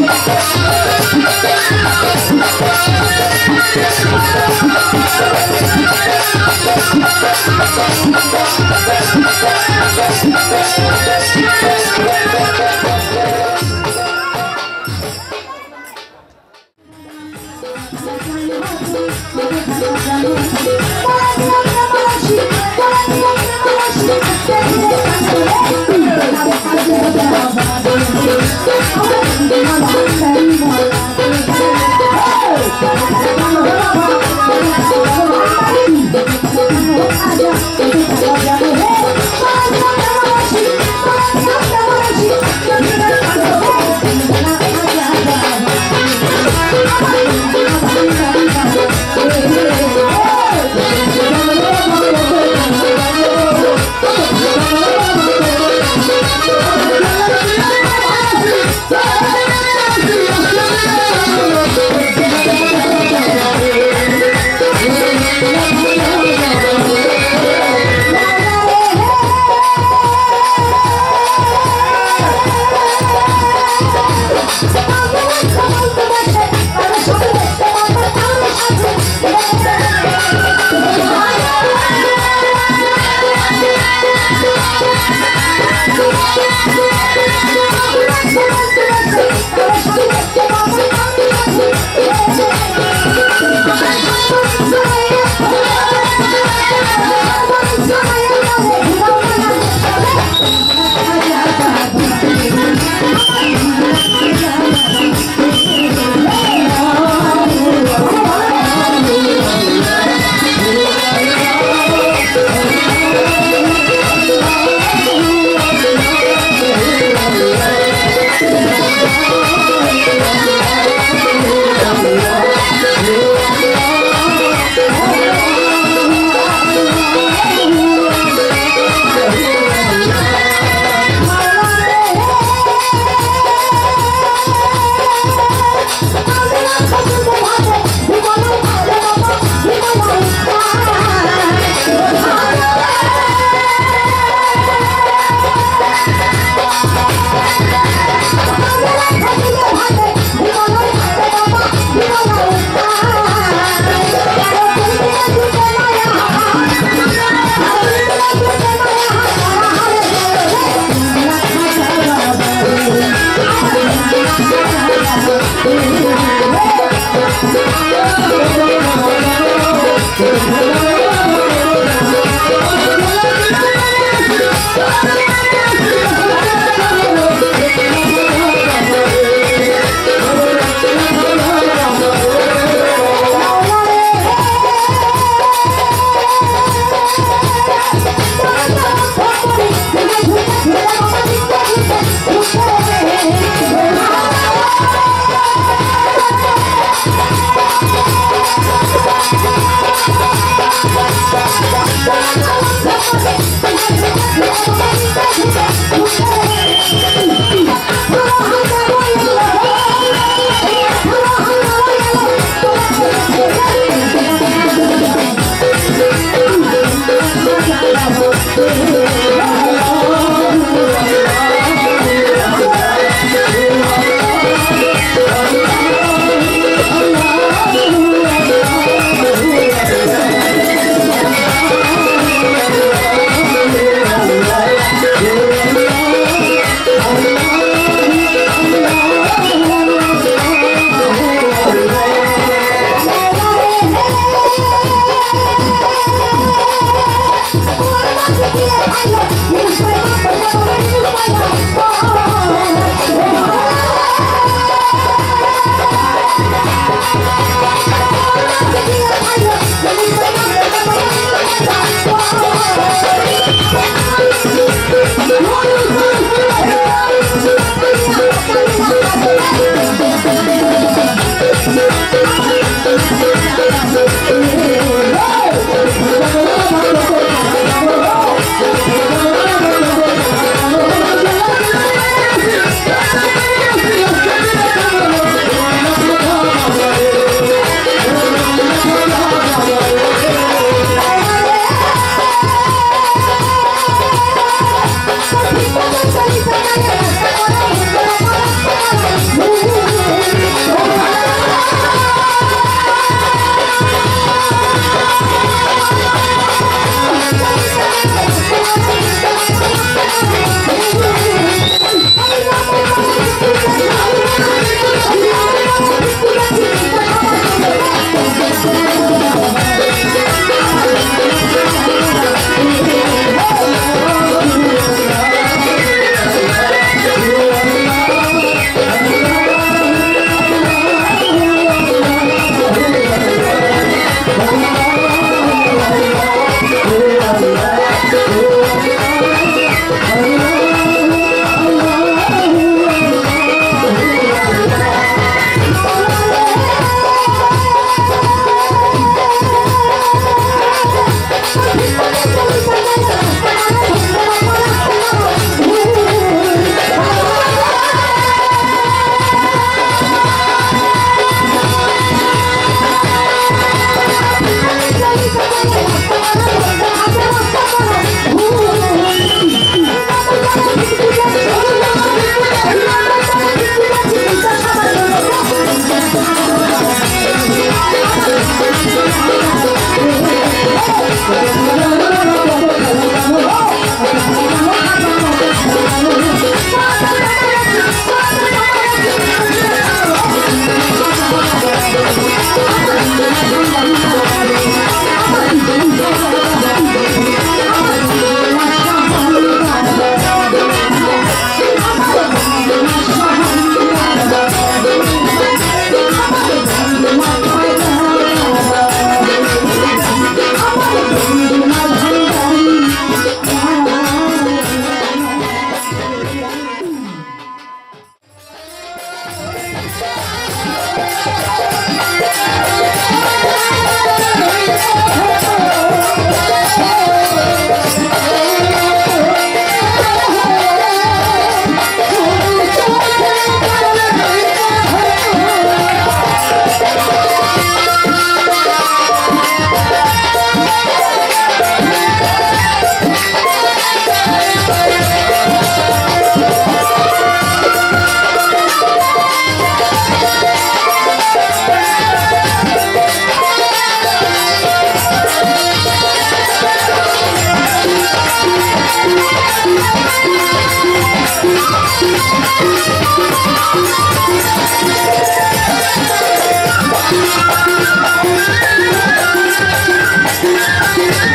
We'll be right back. Come on,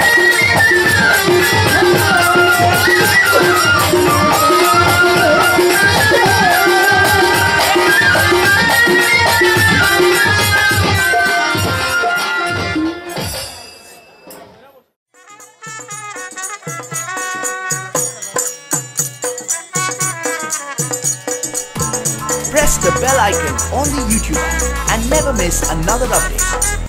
Press the bell icon on the YouTube app and never miss another update.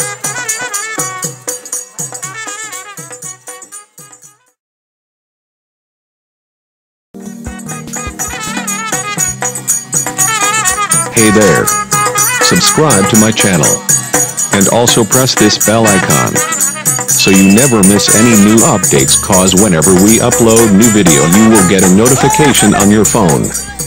Hey there. Subscribe to my channel. And also press this bell icon. So you never miss any new updates, cause whenever we upload new video you will get a notification on your phone.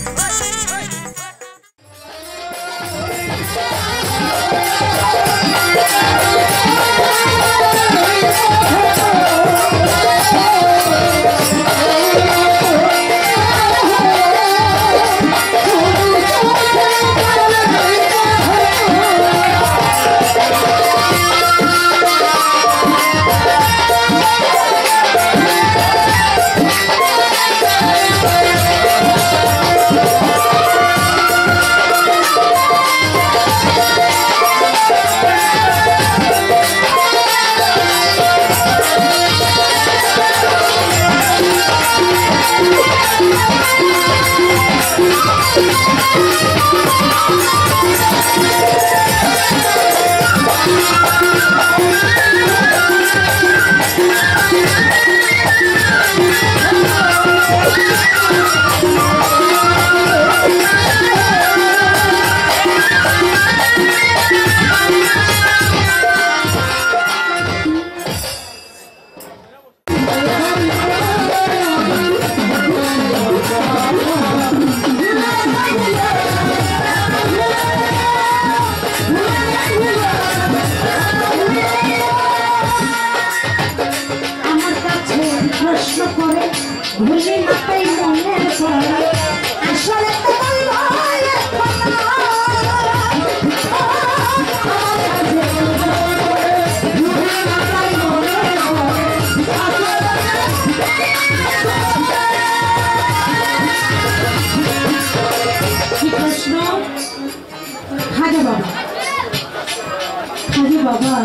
বাবা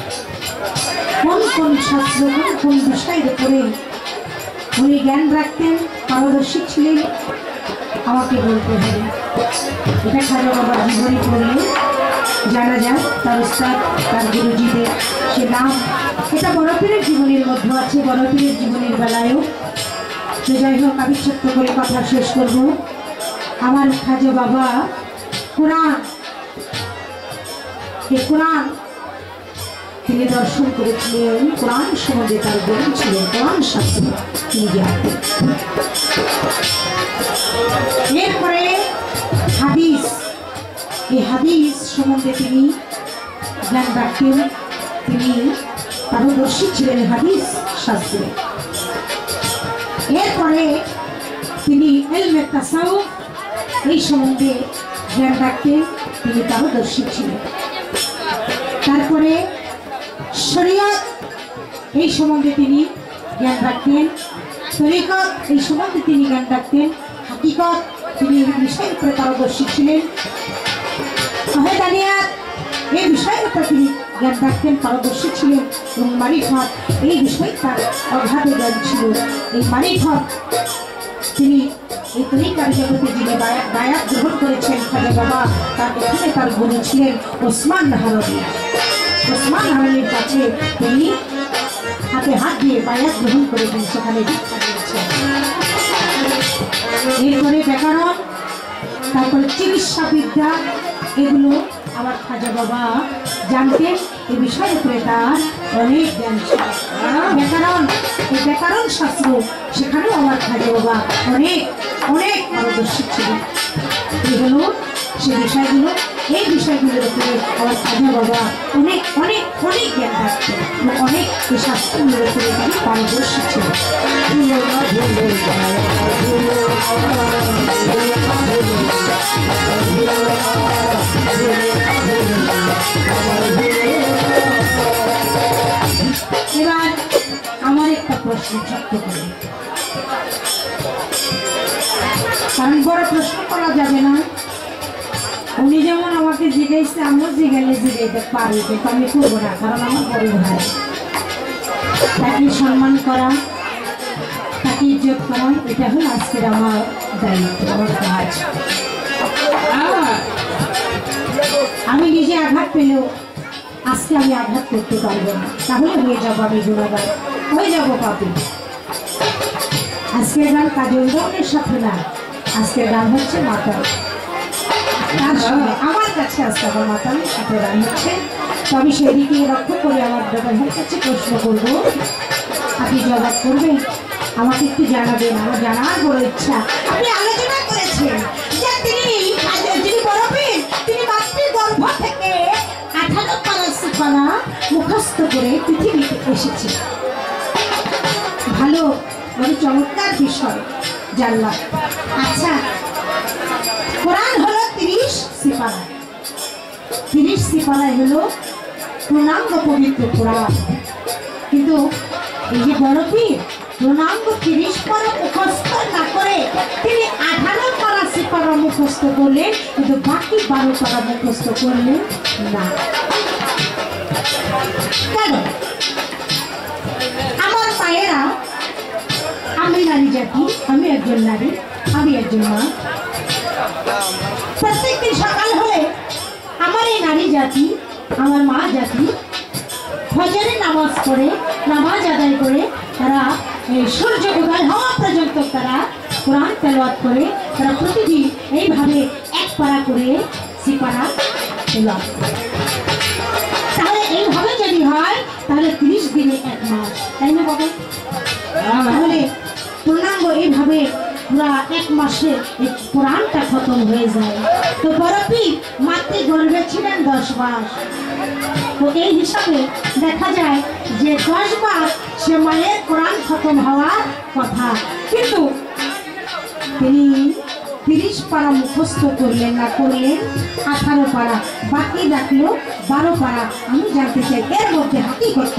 কোন কোন শাস্ত্র কোন কোন বিষয়ের উপরে উনি জ্ঞান রাখতেন, পারদর্শী ছিলেন, আমাকে বলতে হবে। এটা খাজা বাবার জীবনী পড়লে জানা যায়, তার উস্তাদ তার গুরুজিদের সে নাম। এটা বড় পীরের জীবনের মধ্যে আছে, বড় পীরের জীবনের বেলায়ও। তো যাই হোক, আমি ছোট্ট করে কথা শেষ করব। আমার খাজা বাবা কোরআন কোরআন তিনি দর্শন করেছিলেন, কোরআন সম্বন্ধে তার জ্ঞান ছিলেন, কোরআন শাস্ত্র তিনি জানতেন। এরপরে হাদিস, এই হাদিস সম্বন্ধে তিনি জ্ঞান রাখতেন, তিনি পারদর্শী ছিলেন হাদিস শাস্ত্রে। এরপরে তিনি ইলমে তাসাউফ এই সম্বন্ধে জ্ঞান রাখতেন, তিনি পারদর্শী ছিলেন। তারপরে শরীয়ত এই সম্বন্ধে তিনি জ্ঞান রাখতেন, তরিকত এই সম্বন্ধে তিনি জ্ঞান রাখতেন, হাকিকত তিনি এই বিষয়ের উপরে পারদর্শী ছিলেন, ওয়াহদানিয়াত এই বিষয়ের উপরে তিনি জ্ঞান রাখতেন, পারদর্শী ছিলেন, এবং মারিফত এই বিষয়ে তার অগাধ জ্ঞান ছিল। এই মারিফত তিনি এই তরিকার জগতে যিনি বায়াত গ্রহণ করেছেন খাজা বাবা, তার এখানে তার গুরু ছিলেন ওসমান নাহরবি। ওসমান নাহরবির কাছে তিনি হাতে হাত দিয়ে বায়াত গ্রহণ করেছেন, সেখানে দীক্ষা দিয়েছেন। এরপরে ব্যাকরণ, তারপরে চিকিৎসা বিদ্যা, এগুলো আমার খাজা বাবা জানতেন, এই বিষয়ের উপরে তার অনেক জ্ঞান ছিল। ব্যাকরণ, এই ব্যাকরণ শাস্ত্র, সেখানেও আমার খাজা বাবা অনেক অনেক পারদর্শী ছিল। এগুলো সে বিষয়গুলো, এই বিষয়গুলোর উপরে আমার খাজা বাবা অনেক অনেক অনেক জ্ঞান রাখতেন, অনেক এই শাস্ত্রগুলোর উপরে তিনি পারদর্শী ছিল। এবার প্রশ্ন ছোট্ট করে, কারণ বড় প্রশ্ন করা যাবে না। উনি যেমন আমাকে জিজ্ঞাসা, আমিও জিজ্ঞাসা জিজ্ঞাইতে পারি, কিন্তু আমি করবো না, কারণ আমার বড় ভাই। তাকে সম্মান করা, তাকে ইজ্জত করা, এটা হলো আজকের আমার দায়িত্ব, আমার কাজ। আমি নিজে আঘাত পেলেও আজকে আমি আঘাত করতে পারবো না, তাহলে হয়ে যাবো আমি গুণাগার, হয়ে যাবো পাপী। আজকের গান কাজল গানের সাথে না, আজকের গান হচ্ছে মাতাল। তার সঙ্গে আমার কাছে আজকে আমার মাতালের সাথে গান হচ্ছে। তো আমি সেদিকে লক্ষ্য করে আমার দাদার কাছে প্রশ্ন করবো, আপনি জবাব করবেন, আমাকে একটু জানাবেন, আমার জানার বড় ইচ্ছা। আপনি আলোচনা করেছেন যে তিনি যিনি বরফের, তিনি মাতৃ গর্ভ থেকে আঠারো পারা সিপানা মুখস্থ করে পৃথিবীতে এসেছে। ভালো, মানে চমৎকার বিষয় জানলাম। আচ্ছা, কোরআন হলো তিরিশ সিপানা, তিরিশ সিপানায় হলো পূর্ণাঙ্গ পবিত্র কোরআন। কিন্তু এই যে বরফি পূর্ণাঙ্গ তিরিশ পারা মুখস্থ না করে তিনি আঠারো পারা সিপানা মুখস্থ করলেন, কিন্তু বাকি বারো পারা মুখস্থ করলেন না। কেন? আমার মায়েরা, আমি নারী জাতি, আমি একজন নারী, আমি একজন মা। প্রত্যেকদিন সকাল হলে আমার এই নারী জাতি, আমার মা জাতি ফজরের নামাজ পড়ে, নামাজ আদায় করে তারা সূর্য উদয় হওয়া পর্যন্ত তারা কোরআন তেলাওয়াত করে, তারা প্রতিদিন এইভাবে এক পারা করে সিপারা তেলাওয়াত করে। তাহলে এইভাবে যদি হয় তাহলে তিরিশ দিনে এক মাস, তাই না বাবা? তাহলে পূর্ণাঙ্গ এইভাবে পুরা এক মাসে এই কোরআনটা খতম হয়ে যায়। তো বরফি মাতৃ গর্ভে ছিলেন দশ মাস। তো এই হিসাবে দেখা যায় যে দশ মাস সে মায়ের কোরআন খতম হওয়ার কথা, কিন্তু তিনি তিরিশ পারা মুখস্থ করলেন না, করলেন আঠারো পারা, বাকি রাখলো বারো পারা। আমি জানতে চাই এর মধ্যে হাতি করতে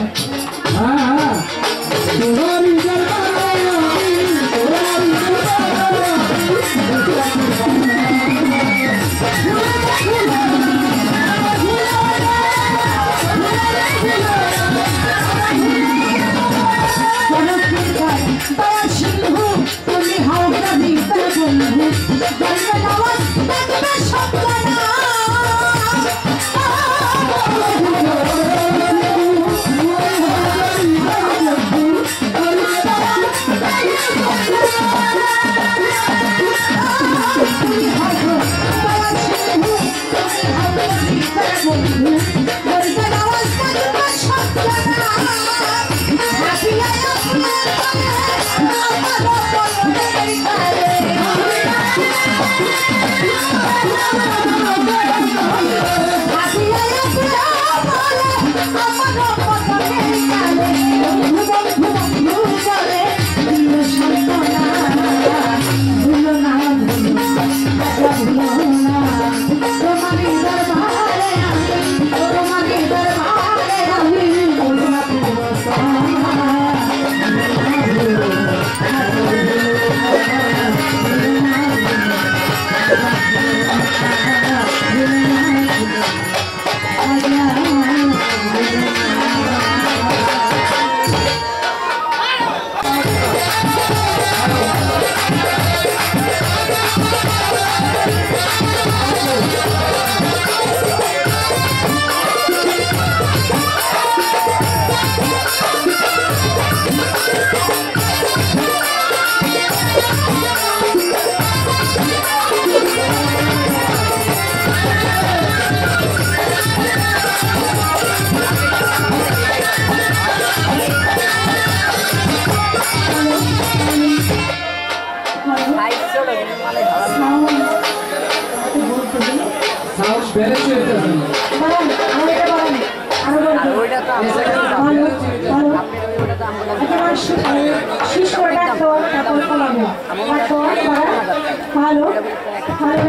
ভালো ভালো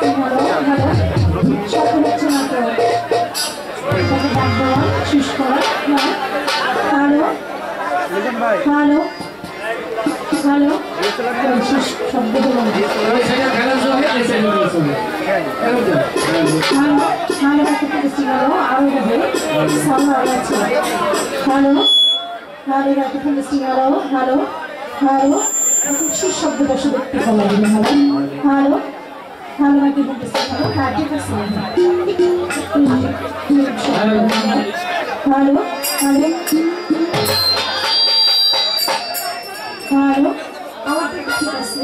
ভালো সব হচ্ছে না তো শেষ করা ভালো হ্যালো হ্যালো শব্দ হলো হ্যালো হ্যালো আরো হবে আছে হ্যালো হ্যালো রাখতে মিষ্টি হ্যালো হ্যালো হ্যালো শব্দটা শুধু একটু ভালো লাগবে হ্যালো হ্যালো হ্যালো নাকি বলতেছি হ্যালো কাজে করছি হ্যালো হ্যালো হ্যালো আমার ঠিক আছে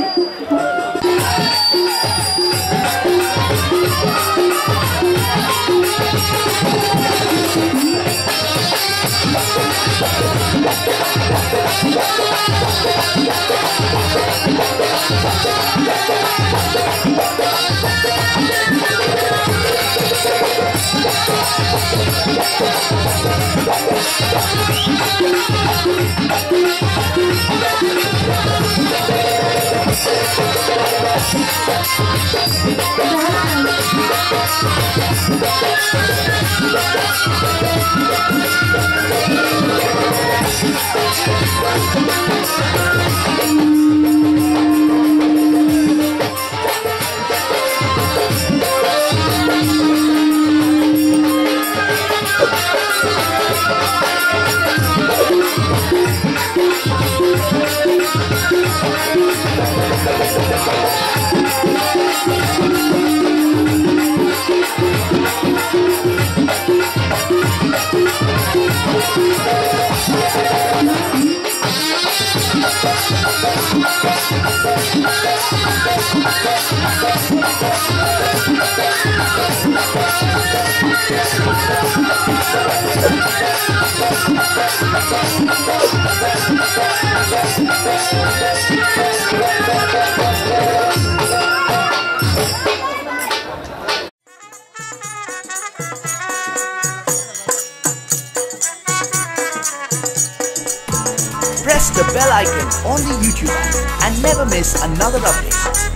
Press the bell icon on the YouTube app and never miss another update.